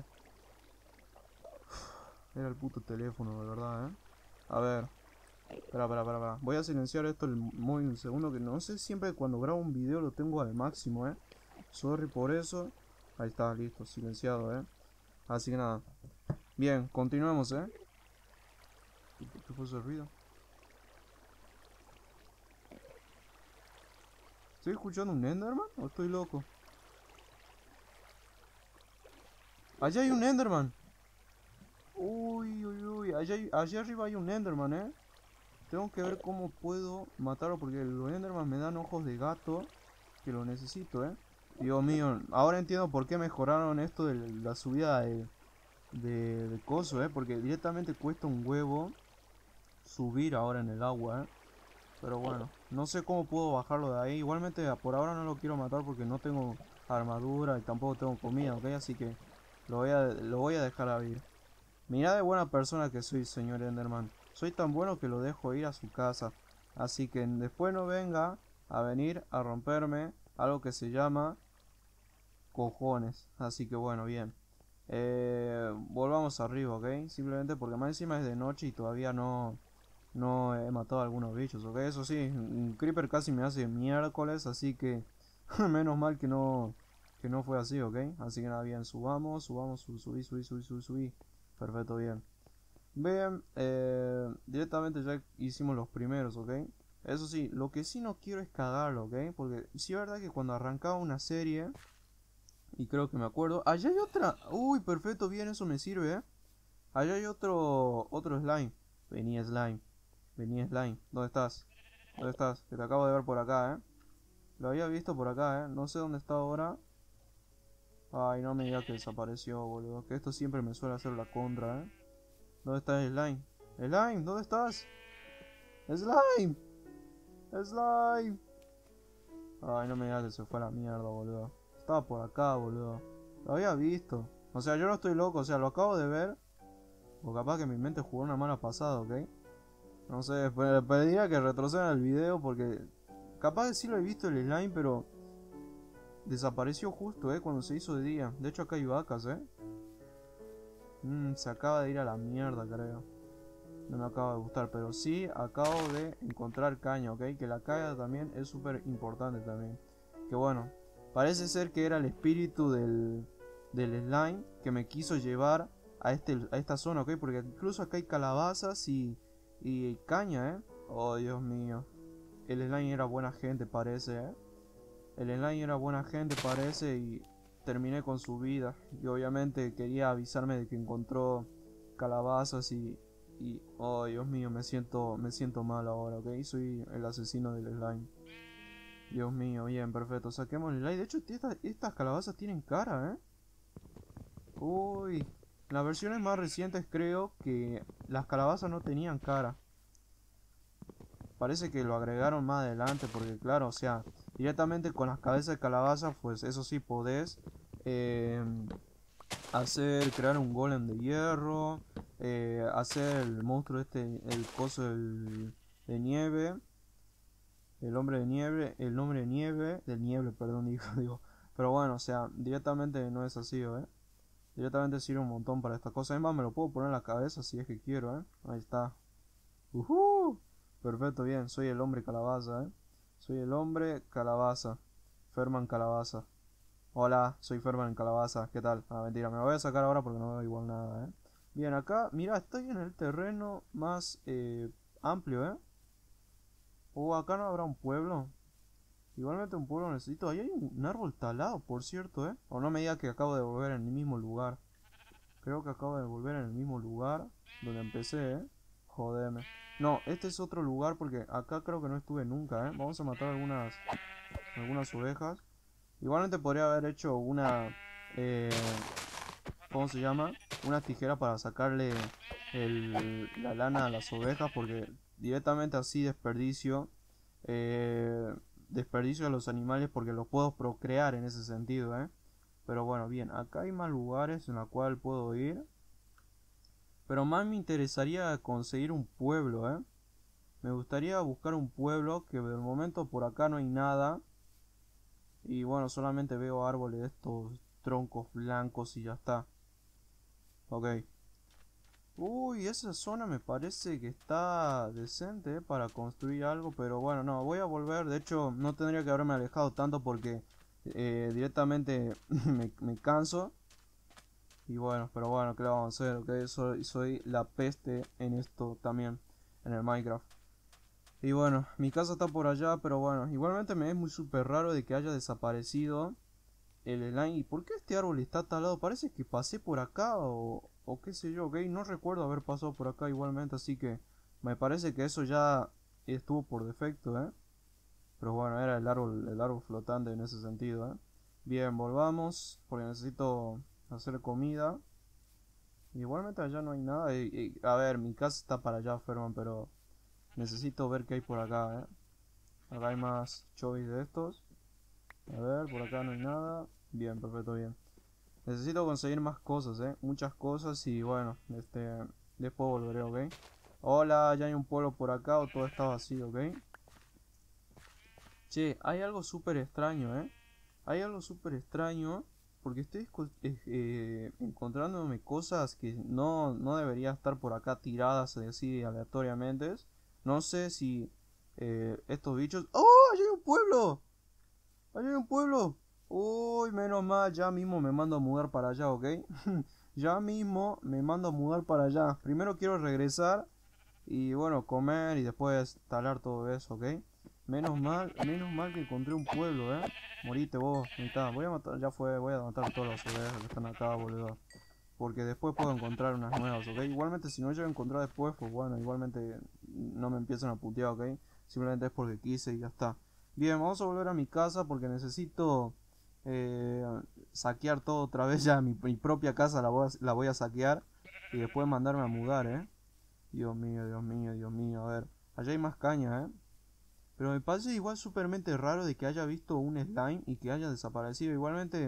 Era el puto teléfono, de verdad, eh. A ver, espera, espera, espera, espera. Voy a silenciar esto el móvil un segundo, que no sé, siempre cuando grabo un video lo tengo al máximo, eh. Sorry por eso. Ahí está, listo, silenciado, eh. Así que nada. Bien, continuemos, eh. ¿Qué, qué fue ese ruido? ¿Estoy escuchando un Enderman o estoy loco? Allá hay un Enderman. Uy, uy, uy. Allá, hay- allá arriba hay un Enderman, eh. Tengo que ver cómo puedo matarlo porque los Enderman me dan ojos de gato. Que lo necesito, eh. Dios mío. Ahora entiendo por qué mejoraron esto de la subida de, de, de coso, eh. Porque directamente cuesta un huevo subir ahora en el agua, eh. Pero bueno, no sé cómo puedo bajarlo de ahí. Igualmente por ahora no lo quiero matar porque no tengo armadura y tampoco tengo comida, ¿ok? Así que lo voy a, lo voy a dejar a vivir. Mirá de buena persona que soy, señor Enderman. Soy tan bueno que lo dejo ir a su casa. Así que después no venga a venir a romperme algo que se llama cojones. Así que bueno, bien. Eh, volvamos arriba, ¿ok? Simplemente porque más encima es de noche y todavía no, no he matado a algunos bichos, ¿ok? Eso sí, un creeper casi me hace miércoles, así que menos mal que no, que no fue así, ¿ok? Así que nada, bien, subamos, subamos, subí, subí, subí, subí, subí, subí. Perfecto, bien. Bien, eh, directamente ya hicimos los primeros, ¿ok? Eso sí, lo que sí no quiero es cagarlo, ¿ok? Porque sí es verdad que cuando arrancaba una serie, y creo que me acuerdo, allá hay otra, uy, perfecto, bien, eso me sirve, ¿eh? Allá hay otro, otro slime. Vení, slime, vení, slime, ¿dónde estás? ¿Dónde estás? Que te acabo de ver por acá, ¿eh? Lo había visto por acá, ¿eh? No sé dónde está ahora. Ay, no me digas que desapareció, boludo. Que esto siempre me suele hacer la contra, ¿eh? ¿Dónde está Slime? Slime, ¿dónde estás? Slime, Slime. Ay, no me digas que se fue a la mierda, boludo. Estaba por acá, boludo. Lo había visto. O sea, yo no estoy loco, o sea, lo acabo de ver. O capaz que mi mente jugó una mala pasada, ¿ok? No sé, le pediría que retrocedan el video porque capaz que sí lo he visto el slime, pero desapareció justo, ¿eh? Cuando se hizo de día. De hecho acá hay vacas, ¿eh? Mm, se acaba de ir a la mierda, creo. No me acaba de gustar, pero sí acabo de encontrar caña, ¿ok? Que la caña también es súper importante también. Que bueno, parece ser que era el espíritu del, del slime que me quiso llevar a, este, a esta zona, ¿ok? Porque incluso acá hay calabazas y, y caña, ¿eh? Oh, Dios mío. El slime era buena gente, parece, ¿eh? El slime era buena gente, parece, y terminé con su vida. Y obviamente quería avisarme de que encontró calabazas y... Y, oh Dios mío, me siento, me siento mal ahora, ¿ok? Soy el asesino del slime. Dios mío, bien, perfecto. Saquemos el slime. De hecho, estas, estas calabazas tienen cara, ¿eh? Uy. Las versiones más recientes creo que las calabazas no tenían cara. Parece que lo agregaron más adelante porque, claro, o sea, directamente con las cabezas de calabaza, pues eso sí podés eh, hacer, crear un golem de hierro, eh, hacer el monstruo este, el coso del, de nieve, el hombre de nieve, el hombre de nieve, del nieve, perdón, digo, digo. Pero bueno, o sea, directamente no es así, ¿eh? Directamente sirve un montón para esta cosa. Además, me lo puedo poner en la cabeza si es que quiero, ¿eh? Ahí está. Uh-huh. Perfecto, bien. Soy el hombre calabaza, ¿eh? Soy el hombre calabaza. Ferman Calabaza. Hola, soy Ferman Calabaza. ¿Qué tal? Ah, mentira, me lo voy a sacar ahora porque no veo igual nada, ¿eh? Bien, acá, mira, estoy en el terreno más eh, amplio, ¿eh? O acá no habrá un pueblo. Igualmente un pueblo necesito. Ahí hay un árbol talado, por cierto, ¿eh? O no me diga que acabo de volver en el mismo lugar. Creo que acabo de volver en el mismo lugar donde empecé, ¿eh? Jodeme. No, este es otro lugar porque acá creo que no estuve nunca, ¿eh? Vamos a matar algunas, algunas ovejas. Igualmente podría haber hecho una... Eh, ¿Cómo se llama? Una tijera para sacarle el, la lana a las ovejas porque directamente así desperdicio... Eh, desperdicio a los animales porque los puedo procrear en ese sentido, ¿eh? Pero bueno, bien, acá hay más lugares en los cuales puedo ir. Pero más me interesaría conseguir un pueblo, ¿eh? Me gustaría buscar un pueblo que de momento por acá no hay nada. Y bueno, solamente veo árboles de estos troncos blancos y ya está. Ok. Uy, esa zona me parece que está decente, ¿eh? Para construir algo. Pero bueno, no, voy a volver. De hecho, no tendría que haberme alejado tanto porque eh, directamente me, me canso. Y bueno, pero bueno, ¿qué le vamos a hacer? Ok, soy, soy la peste en esto también, en el Minecraft. Y bueno, mi casa está por allá, pero bueno, igualmente me es muy súper raro de que haya desaparecido el slime. ¿Y por qué este árbol está talado? Parece que pasé por acá o, o qué sé yo, ok. No recuerdo haber pasado por acá igualmente, así que me parece que eso ya estuvo por defecto, ¿eh? Pero bueno, era el árbol, el árbol flotante en ese sentido, ¿eh? Bien, volvamos, porque necesito hacer comida. Igualmente allá no hay nada. Y, y, a ver, mi casa está para allá, Ferman, pero necesito ver qué hay por acá, ¿eh? Acá hay más chovis de estos. A ver, por acá no hay nada. Bien, perfecto, bien. Necesito conseguir más cosas, ¿eh? Muchas cosas y bueno, este... después volveré, ¿ok? Hola, ya hay un pueblo por acá o todo está vacío, ¿ok? Che, hay algo súper extraño, ¿eh? Hay algo súper extraño porque estoy eh, eh, encontrándome cosas que no, no debería estar por acá tiradas así aleatoriamente. No sé si eh, estos bichos... ¡Oh! ¡Allá hay un pueblo! ¡Allá hay un pueblo! Uy, menos mal, ya mismo me mando a mudar para allá, ¿ok? Ya mismo me mando a mudar para allá. Primero quiero regresar y bueno, comer y después talar todo eso, ¿ok? Menos mal, menos mal que encontré un pueblo, ¿eh? Morite vos, ahí está. Voy a matar, ya fue, voy a matar todas las ovejas que están acá, boludo. Porque después puedo encontrar unas nuevas, ¿ok? Igualmente si no llego a encontrar después, pues bueno, igualmente no me empiezan a putear, ¿ok? Simplemente es porque quise y ya está. Bien, vamos a volver a mi casa porque necesito eh, saquear todo otra vez ya. Mi, mi propia casa la voy, a, la voy a saquear y después mandarme a mudar, ¿eh? Dios mío, Dios mío, Dios mío. A ver, allá hay más caña, ¿eh? Pero me parece igual supermente raro de que haya visto un slime y que haya desaparecido. Igualmente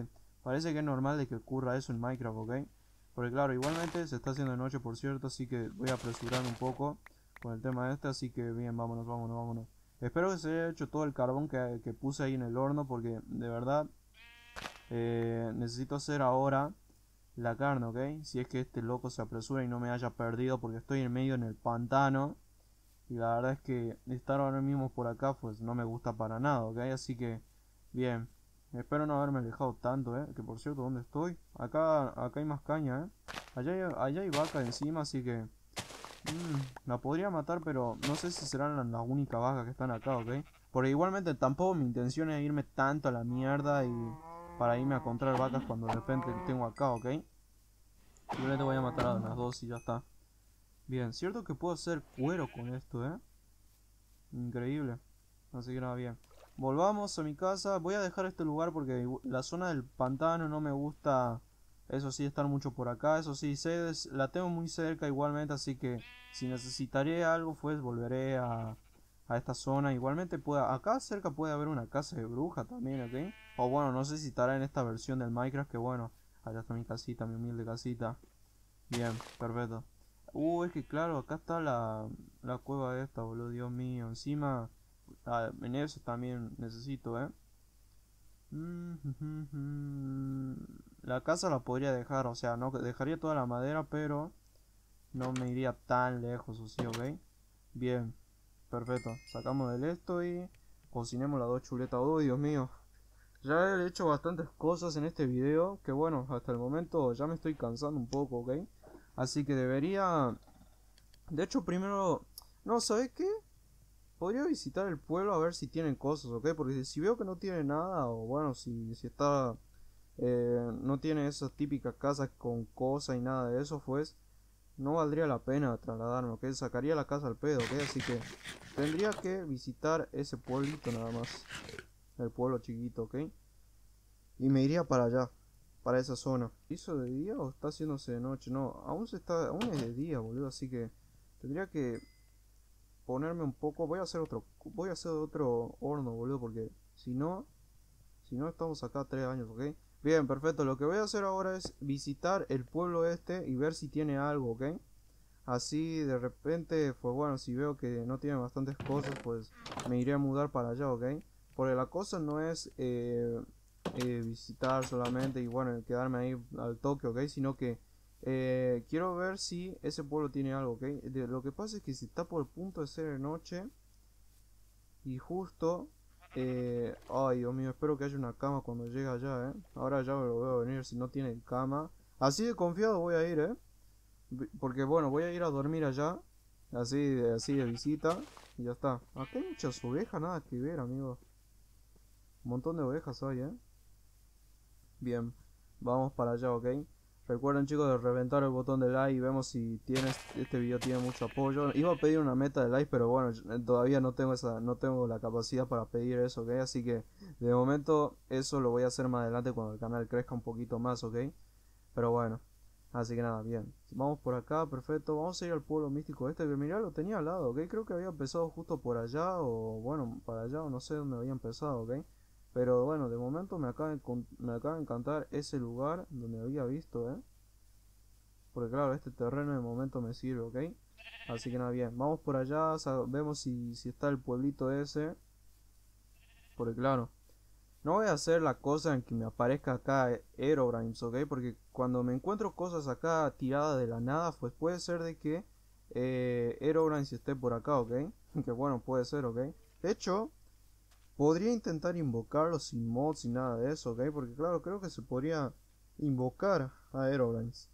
Parece que es normal de que ocurra eso en Minecraft, ¿ok? Porque claro, igualmente se está haciendo de noche, por cierto, así que voy a apresurar un poco con el tema este, así que bien, vámonos, vámonos, vámonos. Espero que se haya hecho todo el carbón que, que puse ahí en el horno, porque de verdad eh, necesito hacer ahora la carne, ¿ok? Si es que este loco se apresura y no me haya perdido, porque estoy en medio en el pantano. Y la verdad es que estar ahora mismo por acá, pues no me gusta para nada, ¿ok? Así que, bien. Espero no haberme alejado tanto, ¿eh? Que por cierto, ¿dónde estoy? Acá, acá hay más caña, ¿eh? Allá hay, allá hay vaca encima, así que... mmm, la podría matar, pero no sé si serán las la únicas vacas que están acá, ¿ok? Porque igualmente tampoco mi intención es irme tanto a la mierda y... para irme a encontrar vacas cuando de repente tengo acá, ¿ok? Simplemente voy a matar a las dos y ya está. Bien, cierto que puedo hacer cuero con esto, ¿eh? Increíble. Así que nada, bien. Volvamos a mi casa. Voy a dejar este lugar porque la zona del pantano no me gusta. Eso sí, estar mucho por acá. Eso sí, sé, la tengo muy cerca igualmente. Así que si necesitaré algo, pues volveré a, a esta zona. Igualmente, puede, acá cerca puede haber una casa de bruja también, ¿ok? O bueno, no sé si estará en esta versión del Minecraft. Que bueno, allá está mi casita, mi humilde casita. Bien, perfecto. Uh, es que claro, acá está la, la cueva esta, boludo, Dios mío. Encima, ah, en eso también necesito, ¿eh? Mm, La casa la podría dejar, o sea, no dejaría toda la madera, pero no me iría tan lejos, o sí, ¿ok? Bien, perfecto. Sacamos del esto y cocinemos las dos chuletas. Oh, Dios mío. Ya he hecho bastantes cosas en este video, que bueno, hasta el momento ya me estoy cansando un poco, ¿ok? Así que debería... De hecho, primero... No, ¿sabes qué? Podría visitar el pueblo a ver si tienen cosas, ¿ok? Porque si veo que no tiene nada, o bueno, si, si está... Eh, no tiene esas típicas casas con cosas y nada de eso, pues... No valdría la pena trasladarme, ¿ok? Sacaría la casa al pedo, ¿ok? Así que tendría que visitar ese pueblito nada más. El pueblo chiquito, ¿ok? Y me iría para allá, para esa zona. ¿Hizo de día o está haciéndose de noche? No, aún se está, aún es de día, boludo, así que tendría que ponerme un poco. Voy a hacer otro, voy a hacer otro horno, boludo, porque si no, si no estamos acá tres años, ¿ok? Bien, perfecto. Lo que voy a hacer ahora es visitar el pueblo este y ver si tiene algo, ¿ok? Así de repente, pues bueno, si veo que no tiene bastantes cosas, pues me iré a mudar para allá, ¿ok? Porque la cosa no es eh, eh, visitar solamente y bueno, quedarme ahí al toque, ¿ok? Sino que eh, quiero ver si ese pueblo tiene algo, ¿ok? De, lo que pasa es que si está por el punto de ser de noche y justo... Eh, ay, Dios mío, espero que haya una cama cuando llegue allá, ¿eh? Ahora ya me lo veo venir si no tiene cama. Así de confiado voy a ir, ¿eh? Porque bueno, voy a ir a dormir allá, así de, así de visita, y ya está. Acá hay muchas ovejas, nada que ver, amigo. Un montón de ovejas hay, ¿eh? Bien, vamos para allá, ¿ok? Recuerden, chicos, de reventar el botón de like y vemos si tienes, este video tiene mucho apoyo. Iba a pedir una meta de like, pero bueno, todavía no tengo esa, no tengo la capacidad para pedir eso, ¿ok? Así que de momento eso lo voy a hacer más adelante cuando el canal crezca un poquito más, ¿ok? Pero bueno. Así que nada, bien. Vamos por acá, perfecto. Vamos a ir al pueblo místico este, que mirá, lo tenía al lado, ¿ok? Creo que había empezado justo por allá, o bueno, para allá, o no sé dónde había empezado, ¿ok? Pero bueno, de momento me acaba de, me acaba de encantar ese lugar donde había visto, ¿eh? Porque claro, este terreno de momento me sirve, ¿ok? Así que nada, bien. Vamos por allá, vemos si, si está el pueblito ese. Porque claro, no voy a hacer la cosa en que me aparezca acá Herobrine's, ¿ok? Porque cuando me encuentro cosas acá tiradas de la nada, pues puede ser de que eh, Herobrine's esté por acá, ¿ok? Que bueno, puede ser, ¿ok? De hecho, podría intentar invocarlo sin mods y nada de eso, ¿ok? Porque claro, creo que se podría invocar a Herobrine's.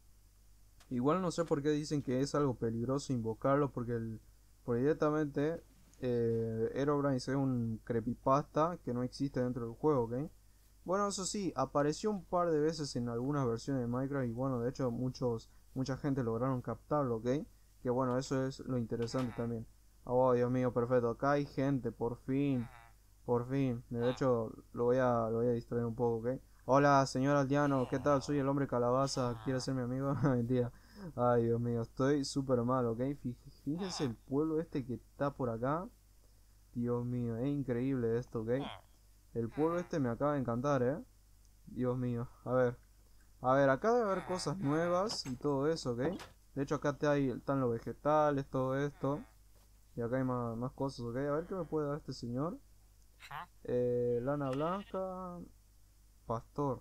Igual no sé por qué dicen que es algo peligroso invocarlo, porque, el, porque directamente eh, Herobrine es un creepypasta que no existe dentro del juego, ¿ok? Bueno, eso sí, apareció un par de veces en algunas versiones de Minecraft y bueno, de hecho muchos, mucha gente lograron captarlo, ¿ok? Que bueno, eso es lo interesante también. Oh, Dios mío, perfecto, acá hay gente, por fin, por fin. De hecho, lo voy a, lo voy a distraer un poco, ¿ok? Hola, señor Aldeano, ¿qué tal? Soy el hombre calabaza, ¿quiere ser mi amigo? Mentira. Ay, Dios mío, estoy súper mal, ¿ok? Fíjense el pueblo este que está por acá. Dios mío, es increíble esto, ¿ok? El pueblo este me acaba de encantar, ¿eh? Dios mío. A ver. A ver, acá debe haber cosas nuevas y todo eso, ¿ok? De hecho, acá te hay, están los vegetales, todo esto. Y acá hay más, más cosas, ¿ok? A ver qué me puede dar este señor. Eh, lana blanca. Pastor.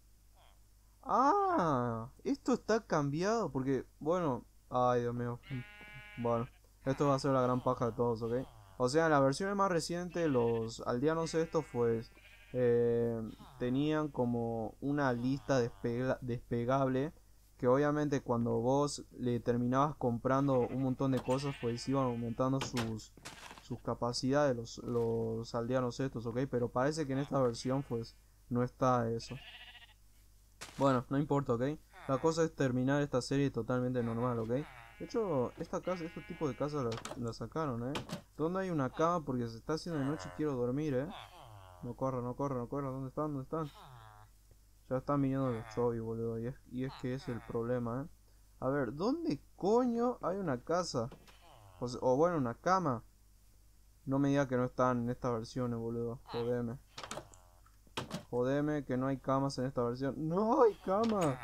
Ah, esto está cambiado porque, bueno, ay Dios mío. Bueno, esto va a ser la gran paja de todos, ¿ok? O sea, en la versión más reciente, los aldeanos estos, pues, eh, tenían como una lista despega- despegable que obviamente cuando vos le terminabas comprando un montón de cosas, pues iban aumentando sus, sus capacidades, los, los aldeanos estos, ¿ok? Pero parece que en esta versión, pues, no está eso. Bueno, no importa, ¿ok? La cosa es terminar esta serie totalmente normal, ¿ok? De hecho, esta casa, este tipo de casa la, la sacaron, ¿eh? ¿Dónde hay una cama? Porque se está haciendo de noche y quiero dormir, ¿eh? No corra, no corra, no corra. ¿Dónde están? ¿Dónde están? Ya están viniendo los chovis, boludo. Y es, y es que es el problema, ¿eh? A ver, ¿dónde coño hay una casa? O, se- o bueno, una cama. No me diga que no están en esta versión, boludo. Jodeme. Jodeme que no hay camas en esta versión. ¡No hay cama!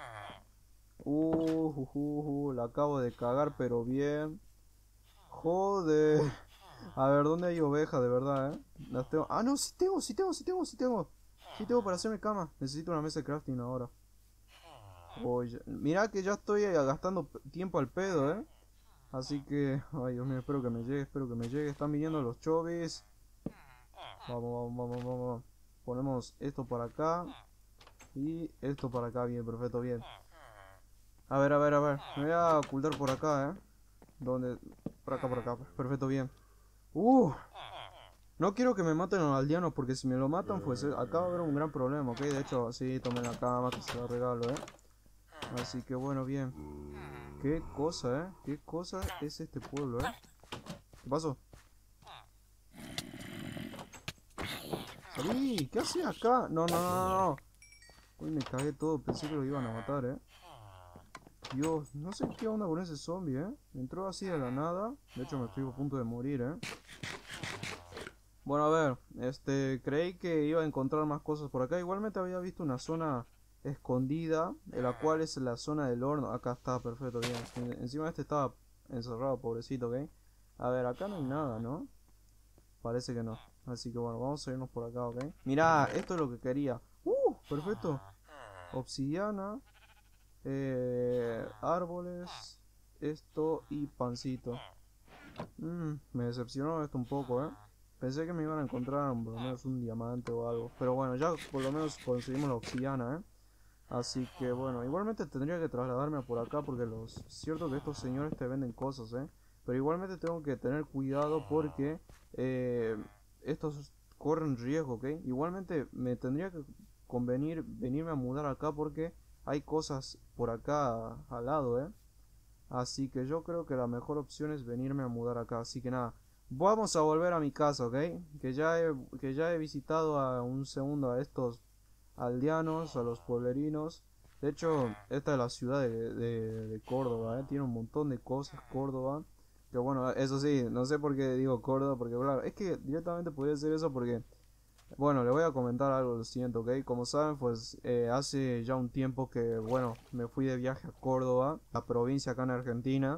Uh, uh, uh, uh, la acabo de cagar, pero bien. Joder. A ver, ¿dónde hay ovejas de verdad, eh? Las tengo. Ah, no, sí tengo, sí tengo, sí tengo, sí tengo. Sí tengo para hacerme cama. Necesito una mesa de crafting ahora. Oye, mira que ya estoy eh, gastando p- tiempo al pedo, eh. Así que, ay Dios mío, espero que me llegue, espero que me llegue. Están viniendo los chovis. Vamos, vamos, vamos, vamos. Ponemos esto por acá. Y esto para acá, bien, perfecto, bien. A ver, a ver, a ver. Me voy a ocultar por acá, eh. ¿Dónde? Por acá, por acá. Perfecto, bien. Uh, no quiero que me maten a los aldeanos porque si me lo matan, pues eh, acá va a haber un gran problema, ¿ok? De hecho, sí, tomé la cama que se la regalo, ¿eh? Así que bueno, bien. ¿Qué cosa, eh? ¿Qué cosa es este pueblo, eh? ¿Qué pasó? ¡Salí! ¿Qué haces acá? No, no, no, no, no. Uy, me cagué todo. Pensé que lo iban a matar, ¿eh? Dios, no sé qué onda con ese zombie, ¿eh? Entró así de la nada. De hecho, me estoy a punto de morir, ¿eh? Bueno, a ver, este, creí que iba a encontrar más cosas por acá. Igualmente había visto una zona escondida, en la cual es la zona del horno. Acá está, perfecto, bien. En- encima este estaba encerrado, pobrecito, ¿ok? A ver, acá no hay nada, ¿no? Parece que no. Así que bueno, vamos a irnos por acá, ¿ok? Mirá, esto es lo que quería. ¡Uh! Perfecto. Obsidiana, eh, árboles, esto y pancito. Mm, me decepcionó esto un poco, ¿eh? Pensé que me iban a encontrar por lo menos un diamante o algo. Pero bueno, ya por lo menos conseguimos la obsidiana, ¿eh? Así que bueno, igualmente tendría que trasladarme a por acá porque los cierto que estos señores te venden cosas, ¿eh? Pero igualmente tengo que tener cuidado porque eh, estos corren riesgo, ¿ok? Igualmente me tendría que convenir venirme a mudar acá porque hay cosas por acá al lado, ¿eh? Así que yo creo que la mejor opción es venirme a mudar acá. Así que nada, vamos a volver a mi casa, ¿ok? Que ya he, que ya he visitado a un segundo a estos aldeanos, a los pueblerinos. De hecho, esta es la ciudad de, de, de Córdoba, ¿eh? Tiene un montón de cosas Córdoba. Que bueno, eso sí, no sé por qué digo Córdoba, porque claro, es que directamente podría ser eso porque bueno, le voy a comentar algo, lo siguiente, ¿ok? Como saben, pues eh, hace ya un tiempo que, bueno, me fui de viaje a Córdoba, la provincia acá en Argentina.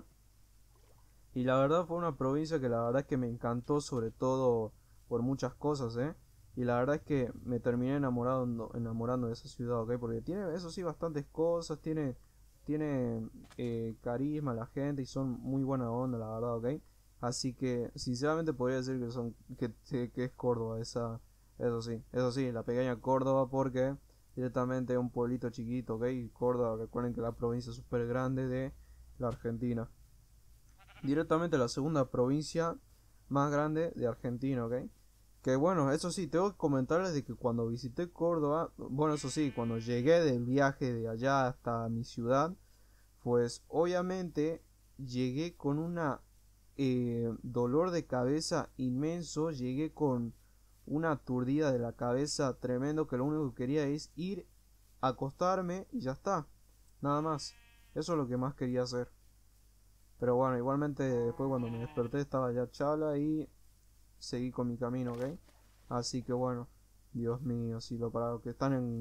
Y la verdad fue una provincia que la verdad es que me encantó, sobre todo por muchas cosas, ¿eh? Y la verdad es que me terminé enamorando, enamorando de esa ciudad, ¿ok? Porque tiene, eso sí, bastantes cosas, tiene, tiene eh, carisma la gente y son muy buena onda, la verdad, ¿ok? Así que, sinceramente podría decir que son, que, que es Córdoba, esa, eso sí, eso sí, la pequeña Córdoba porque directamente es un pueblito chiquito, ¿ok? Y Córdoba, recuerden que la provincia es súper grande de la Argentina, directamente la segunda provincia más grande de Argentina, ¿ok? Que bueno, eso sí, tengo que comentarles de que cuando visité Córdoba, bueno, eso sí, cuando llegué del viaje de allá hasta mi ciudad, pues obviamente llegué con una eh, dolor de cabeza inmenso, llegué con una aturdida de la cabeza tremendo que lo único que quería es ir, acostarme y ya está, nada más. Eso es lo que más quería hacer. Pero bueno, igualmente después cuando me desperté estaba ya chala y seguí con mi camino, ¿ok? Así que bueno, Dios mío, si lo para los que están en,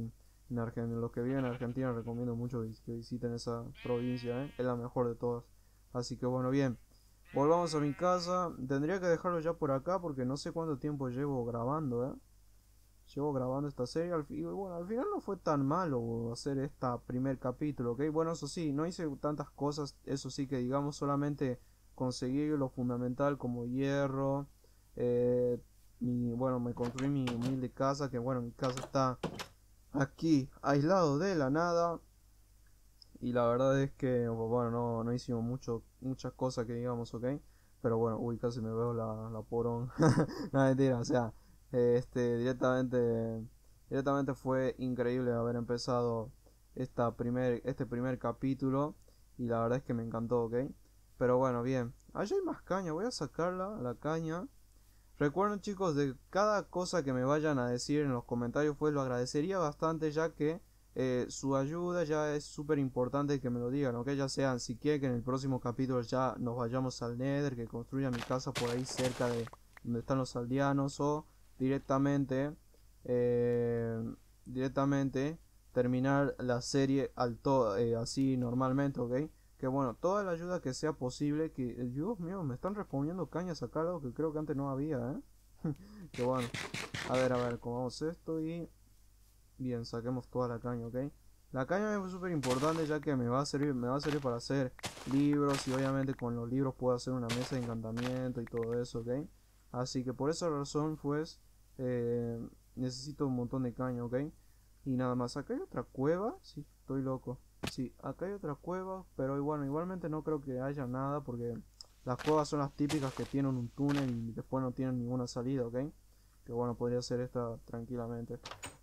En Argentina, los que viven en Argentina recomiendo mucho que visiten esa provincia, ¿eh? Es la mejor de todas. Así que bueno, bien. Volvamos a mi casa. Tendría que dejarlo ya por acá porque no sé cuánto tiempo llevo grabando, ¿eh? Llevo grabando esta serie al y bueno, al final no fue tan malo hacer este primer capítulo, ¿ok? Bueno, eso sí, no hice tantas cosas, eso sí que digamos, solamente conseguí lo fundamental como hierro, eh, mi, bueno, me construí mi humilde casa, que bueno, mi casa está aquí, aislado de la nada, y la verdad es que, bueno, no, no hicimos mucho, muchas cosas que digamos, ¿ok? Pero bueno, uy, casi me veo la, la porón. No, mentira, o sea, eh, este, directamente, directamente fue increíble haber empezado esta primer, este primer capítulo, y la verdad es que me encantó, ¿ok? Pero bueno, bien, allá hay más caña, voy a sacarla, la caña. Recuerden chicos, de cada cosa que me vayan a decir en los comentarios, pues lo agradecería bastante, ya que eh, su ayuda ya es súper importante que me lo digan, ¿ok? Ya sean, si quieren que en el próximo capítulo ya nos vayamos al Nether, que construya mi casa por ahí cerca de donde están los aldeanos, o directamente, eh, directamente terminar la serie al todo, eh, así normalmente, ¿ok? Que bueno, toda la ayuda que sea posible, que eh, Dios mío, me están respondiendo cañas acá, algo que creo que antes no había, ¿eh? Que bueno, a ver, a ver, comamos esto y bien, saquemos toda la caña, ¿ok? La caña es súper importante ya que me va a servir, me va a servir para hacer libros, y obviamente con los libros puedo hacer una mesa de encantamiento y todo eso, ¿ok? Así que por esa razón, pues, eh, necesito un montón de caña, ¿ok? Y nada más, acá hay otra cueva, sí, estoy loco. Sí, acá hay otra cueva, pero bueno, igualmente no creo que haya nada porque las cuevas son las típicas que tienen un túnel y después no tienen ninguna salida, ¿ok? Que bueno, podría ser esta tranquilamente.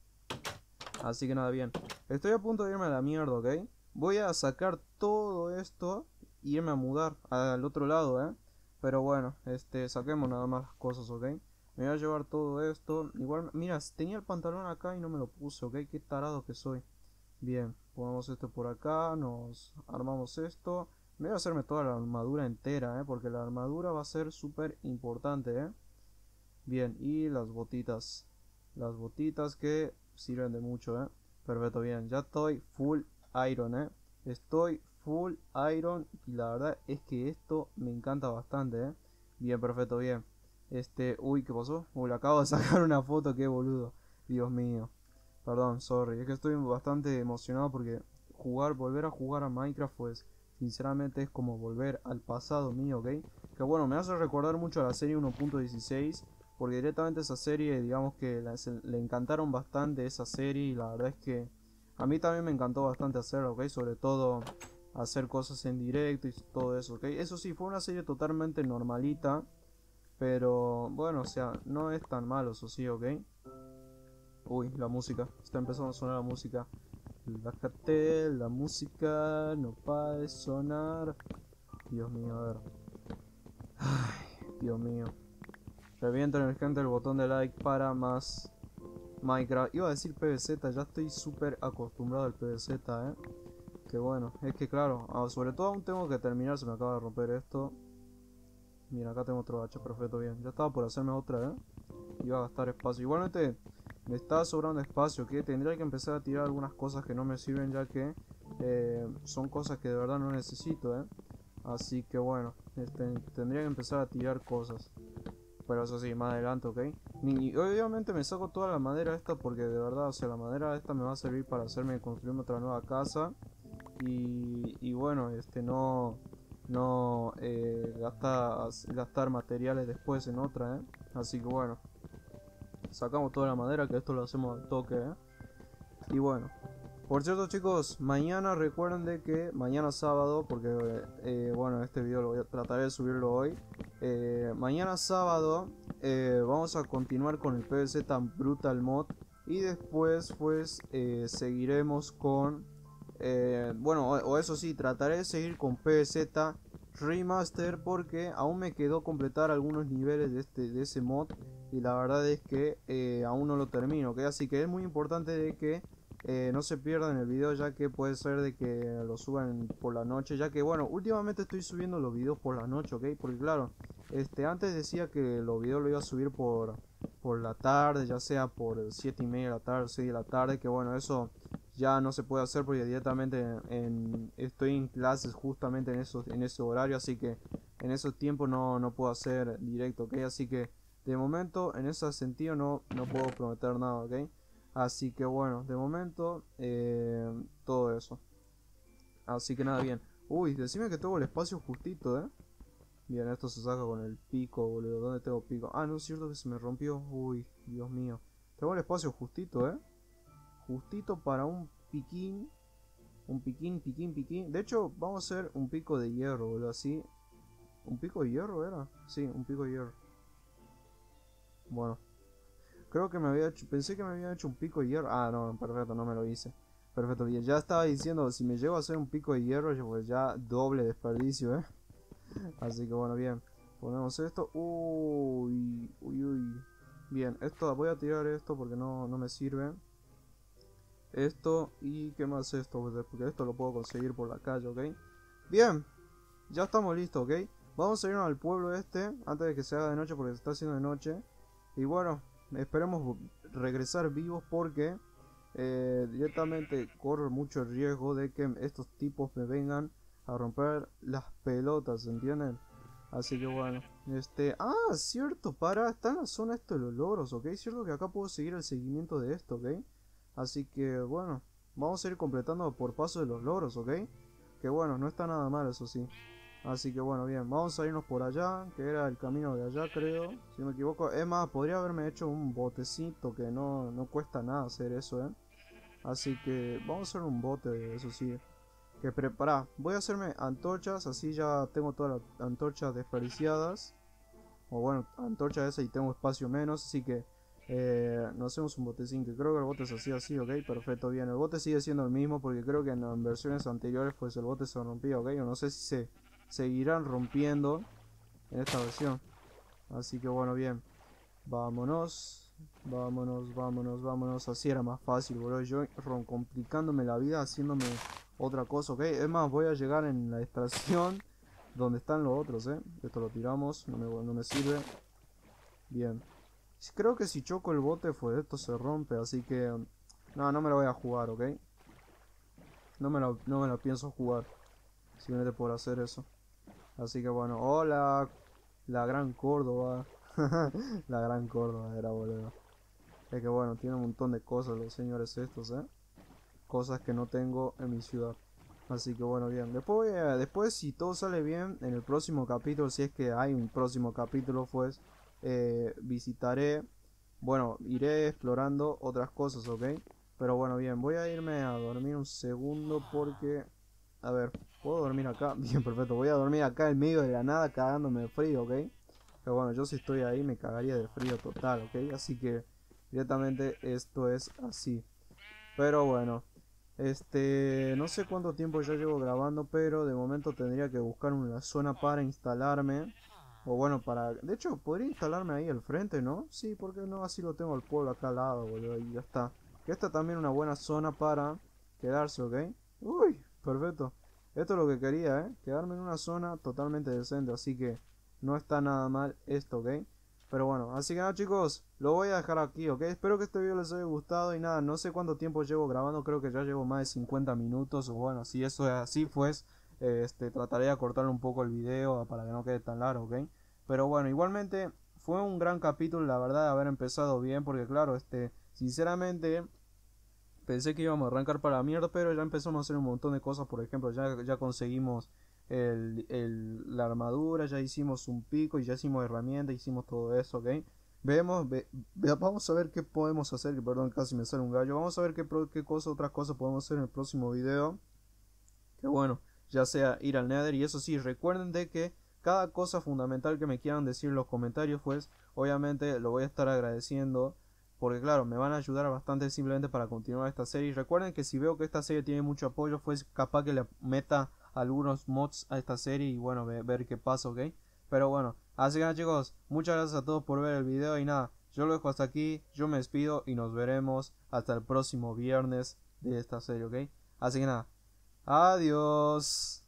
Así que nada, bien. Estoy a punto de irme a la mierda, ¿ok? Voy a sacar todo esto e irme a mudar al otro lado, ¿eh? Pero bueno, este, saquemos nada más las cosas, ¿ok? Me voy a llevar todo esto. Igual, mira, tenía el pantalón acá y no me lo puse, ¿ok? Qué tarado que soy. Bien, ponemos esto por acá, nos armamos esto. Me voy a hacerme toda la armadura entera, ¿eh? Porque la armadura va a ser súper importante, ¿eh? Bien, y las botitas. Las botitas que sirven de mucho, ¿eh? Perfecto, bien. Ya estoy full iron, ¿eh? Estoy full iron y la verdad es que esto me encanta bastante, ¿eh? Bien, perfecto, bien. Este, uy, ¿qué pasó? Uy, le acabo de sacar una foto, qué boludo. Dios mío. Perdón, sorry. Es que estoy bastante emocionado porque jugar, volver a jugar a Minecraft, pues, sinceramente es como volver al pasado mío, ¿ok? Que bueno, me hace recordar mucho a la serie uno punto dieciséis. Porque directamente esa serie, digamos que la, se, le encantaron bastante esa serie, y la verdad es que a mí también me encantó bastante hacerlo, ¿ok? Sobre todo hacer cosas en directo y todo eso, ¿ok? Eso sí, fue una serie totalmente normalita, pero bueno, o sea, no es tan malo, eso sí, ¿ok? Uy, la música, está empezando a sonar la música. Bájate, la música no para de sonar. Dios mío, a ver. Ay, Dios mío. Revienten el gente el botón de like para más Minecraft. Iba a decir P V Z, ya estoy súper acostumbrado al P V Z, eh. Que bueno, es que claro, ah, sobre todo aún tengo que terminar, se me acaba de romper esto. Mira, acá tengo otro hacha, perfecto, bien. Ya estaba por hacerme otra, eh. Iba a gastar espacio. Igualmente me está sobrando espacio, que tendría que empezar a tirar algunas cosas que no me sirven, ya que eh, son cosas que de verdad no necesito, eh. Así que bueno, este, tendría que empezar a tirar cosas. Pero eso sí, más adelante, ¿ok? Y obviamente me saco toda la madera esta porque de verdad, o sea, la madera esta me va a servir para hacerme construirme otra nueva casa. Y, y bueno, este no, no eh, gasta, gastar materiales después en otra, ¿eh? Así que bueno, sacamos toda la madera, que esto lo hacemos al toque, ¿eh? Y bueno, por cierto chicos, mañana recuerden de que mañana sábado, porque eh, bueno, este video lo voy a tratar de subirlo hoy. Eh, mañana sábado eh, vamos a continuar con el P V Z Brutal Mod, y después pues eh, seguiremos con eh, bueno, o, o eso sí, trataré de seguir con P V Z Remaster porque aún me quedó completar algunos niveles de este de ese mod, y la verdad es que eh, aún no lo termino, ¿ok? Así que es muy importante de que eh, no se pierdan el video, ya que puede ser de que lo suban por la noche, ya que bueno, últimamente estoy subiendo los videos por la noche, ¿ok? Porque claro, este antes decía que los videos lo iba a subir por por la tarde, ya sea por siete y media de la tarde, seis de la tarde, que bueno, eso ya no se puede hacer porque directamente en, en- estoy en clases justamente en esos, en ese horario, así que en esos tiempos no, no puedo hacer directo, ¿ok? Así que de momento en ese sentido no, no puedo prometer nada, ¿ok? Así que bueno, de momento eh, todo eso. Así que nada, bien. Uy, decime que tengo el espacio justito, ¿eh? Bien, esto se saca con el pico, boludo. ¿Dónde tengo pico? Ah, no es cierto que se me rompió. Uy, Dios mío. Tengo el espacio justito, ¿eh? Justito para un piquín. Un piquín, piquín, piquín. De hecho, vamos a hacer un pico de hierro, boludo. Así. ¿Un pico de hierro era? Sí, un pico de hierro. Bueno, creo que me había hecho. Pensé que me había hecho un pico de hierro. Ah, no, perfecto, no me lo hice. Perfecto, bien. Ya estaba diciendo, si me llego a hacer un pico de hierro, pues ya doble desperdicio, ¿eh? Así que bueno, bien. Ponemos esto. Uy, uy, uy. Bien, esto, voy a tirar esto porque no, no me sirve. Esto y qué más esto, porque esto lo puedo conseguir por la calle, ¿ok? Bien, ya estamos listos, ¿ok? Vamos a irnos al pueblo este antes de que se haga de noche porque se está haciendo de noche. Y bueno, esperemos regresar vivos porque eh, directamente corro mucho riesgo de que estos tipos me vengan a romper las pelotas, ¿entienden? Así que bueno, este... Ah, cierto, para, está en la zona esto de los logros, ¿ok? Cierto que acá puedo seguir el seguimiento de esto, ¿ok? Así que bueno, vamos a ir completando por paso de los logros, ¿ok? Que bueno, no está nada mal, eso sí. Así que bueno, bien, vamos a irnos por allá, que era el camino de allá, creo, si no me equivoco. Es más, podría haberme hecho un botecito, que no, no cuesta nada hacer eso, ¿eh? Así que vamos a hacer un bote, eso sí. Que prepara, voy a hacerme antorchas, así ya tengo todas las antorchas desperdiciadas. O bueno, antorcha esa y tengo espacio menos, así que eh, nos hacemos un botecín, que creo que el bote es así, así, ok, perfecto, bien. El bote sigue siendo el mismo porque creo que en las versiones anteriores pues el bote se rompía, ok, o no sé si se seguirán rompiendo en esta versión. Así que bueno, bien, vámonos, vámonos, vámonos, vámonos, así era más fácil, boludo, yo ron- complicándome la vida haciéndome otra cosa, ok, es más, voy a llegar en la estación donde están los otros, eh, esto lo tiramos, no me, no me sirve, bien, creo que si choco el bote pues esto se rompe, así que no, no me lo voy a jugar, ok, no me lo, no me lo pienso jugar, simplemente por hacer eso, así que bueno, hola, la gran Córdoba, la gran Córdoba era, boludo. Es que bueno, tiene un montón de cosas los señores estos, ¿eh? Cosas que no tengo en mi ciudad. Así que bueno, bien. Después, voy a- después si todo sale bien, en el próximo capítulo, si es que hay un próximo capítulo, pues eh, visitaré, bueno, iré explorando otras cosas, ¿ok? Pero bueno, bien, voy a irme a dormir un segundo porque, a ver, ¿puedo dormir acá? Bien, perfecto, voy a dormir acá en medio de la nada cagándome de frío, ¿ok? Pero bueno, yo si estoy ahí me cagaría de frío total, ¿ok? Así que directamente esto es así. Pero bueno, este, no sé cuánto tiempo ya llevo grabando, pero de momento tendría que buscar una zona para instalarme. O bueno, para... De hecho, podría instalarme ahí al frente, ¿no? Sí, porque no, así lo tengo al pueblo acá al lado, boludo, y ya está. Que esta también es una buena zona para quedarse, ¿ok? Uy, perfecto. Esto es lo que quería, ¿eh? Quedarme en una zona totalmente decente, así que no está nada mal esto, ¿ok? Pero bueno, así que nada chicos, lo voy a dejar aquí, ¿ok? Espero que este video les haya gustado y nada, no sé cuánto tiempo llevo grabando, creo que ya llevo más de cincuenta minutos, o bueno, si eso es así, pues, eh, este, trataré de acortar un poco el video para que no quede tan largo, ¿ok? Pero bueno, igualmente fue un gran capítulo, la verdad, de haber empezado bien, porque claro, este, sinceramente, pensé que íbamos a arrancar para la mierda, pero ya empezamos a hacer un montón de cosas, por ejemplo, ya, ya conseguimos el, el, la armadura, ya hicimos un pico y ya hicimos herramientas, hicimos todo eso, ¿ok? Vemos, ve, ve, vamos a ver qué podemos hacer, perdón, casi me sale un gallo, vamos a ver qué, qué cosa, otras cosas podemos hacer en el próximo video, que bueno, ya sea ir al Nether, y eso sí, recuerden de que cada cosa fundamental que me quieran decir en los comentarios, pues obviamente lo voy a estar agradeciendo, porque claro, me van a ayudar bastante simplemente para continuar esta serie. Y recuerden que si veo que esta serie tiene mucho apoyo, pues capaz que le meta algunos mods a esta serie y bueno, ver, ver qué pasa, ¿ok? Pero bueno, así que nada chicos, muchas gracias a todos por ver el video y nada, yo lo dejo hasta aquí, yo me despido y nos veremos hasta el próximo viernes de esta serie, ¿ok? Así que nada, adiós.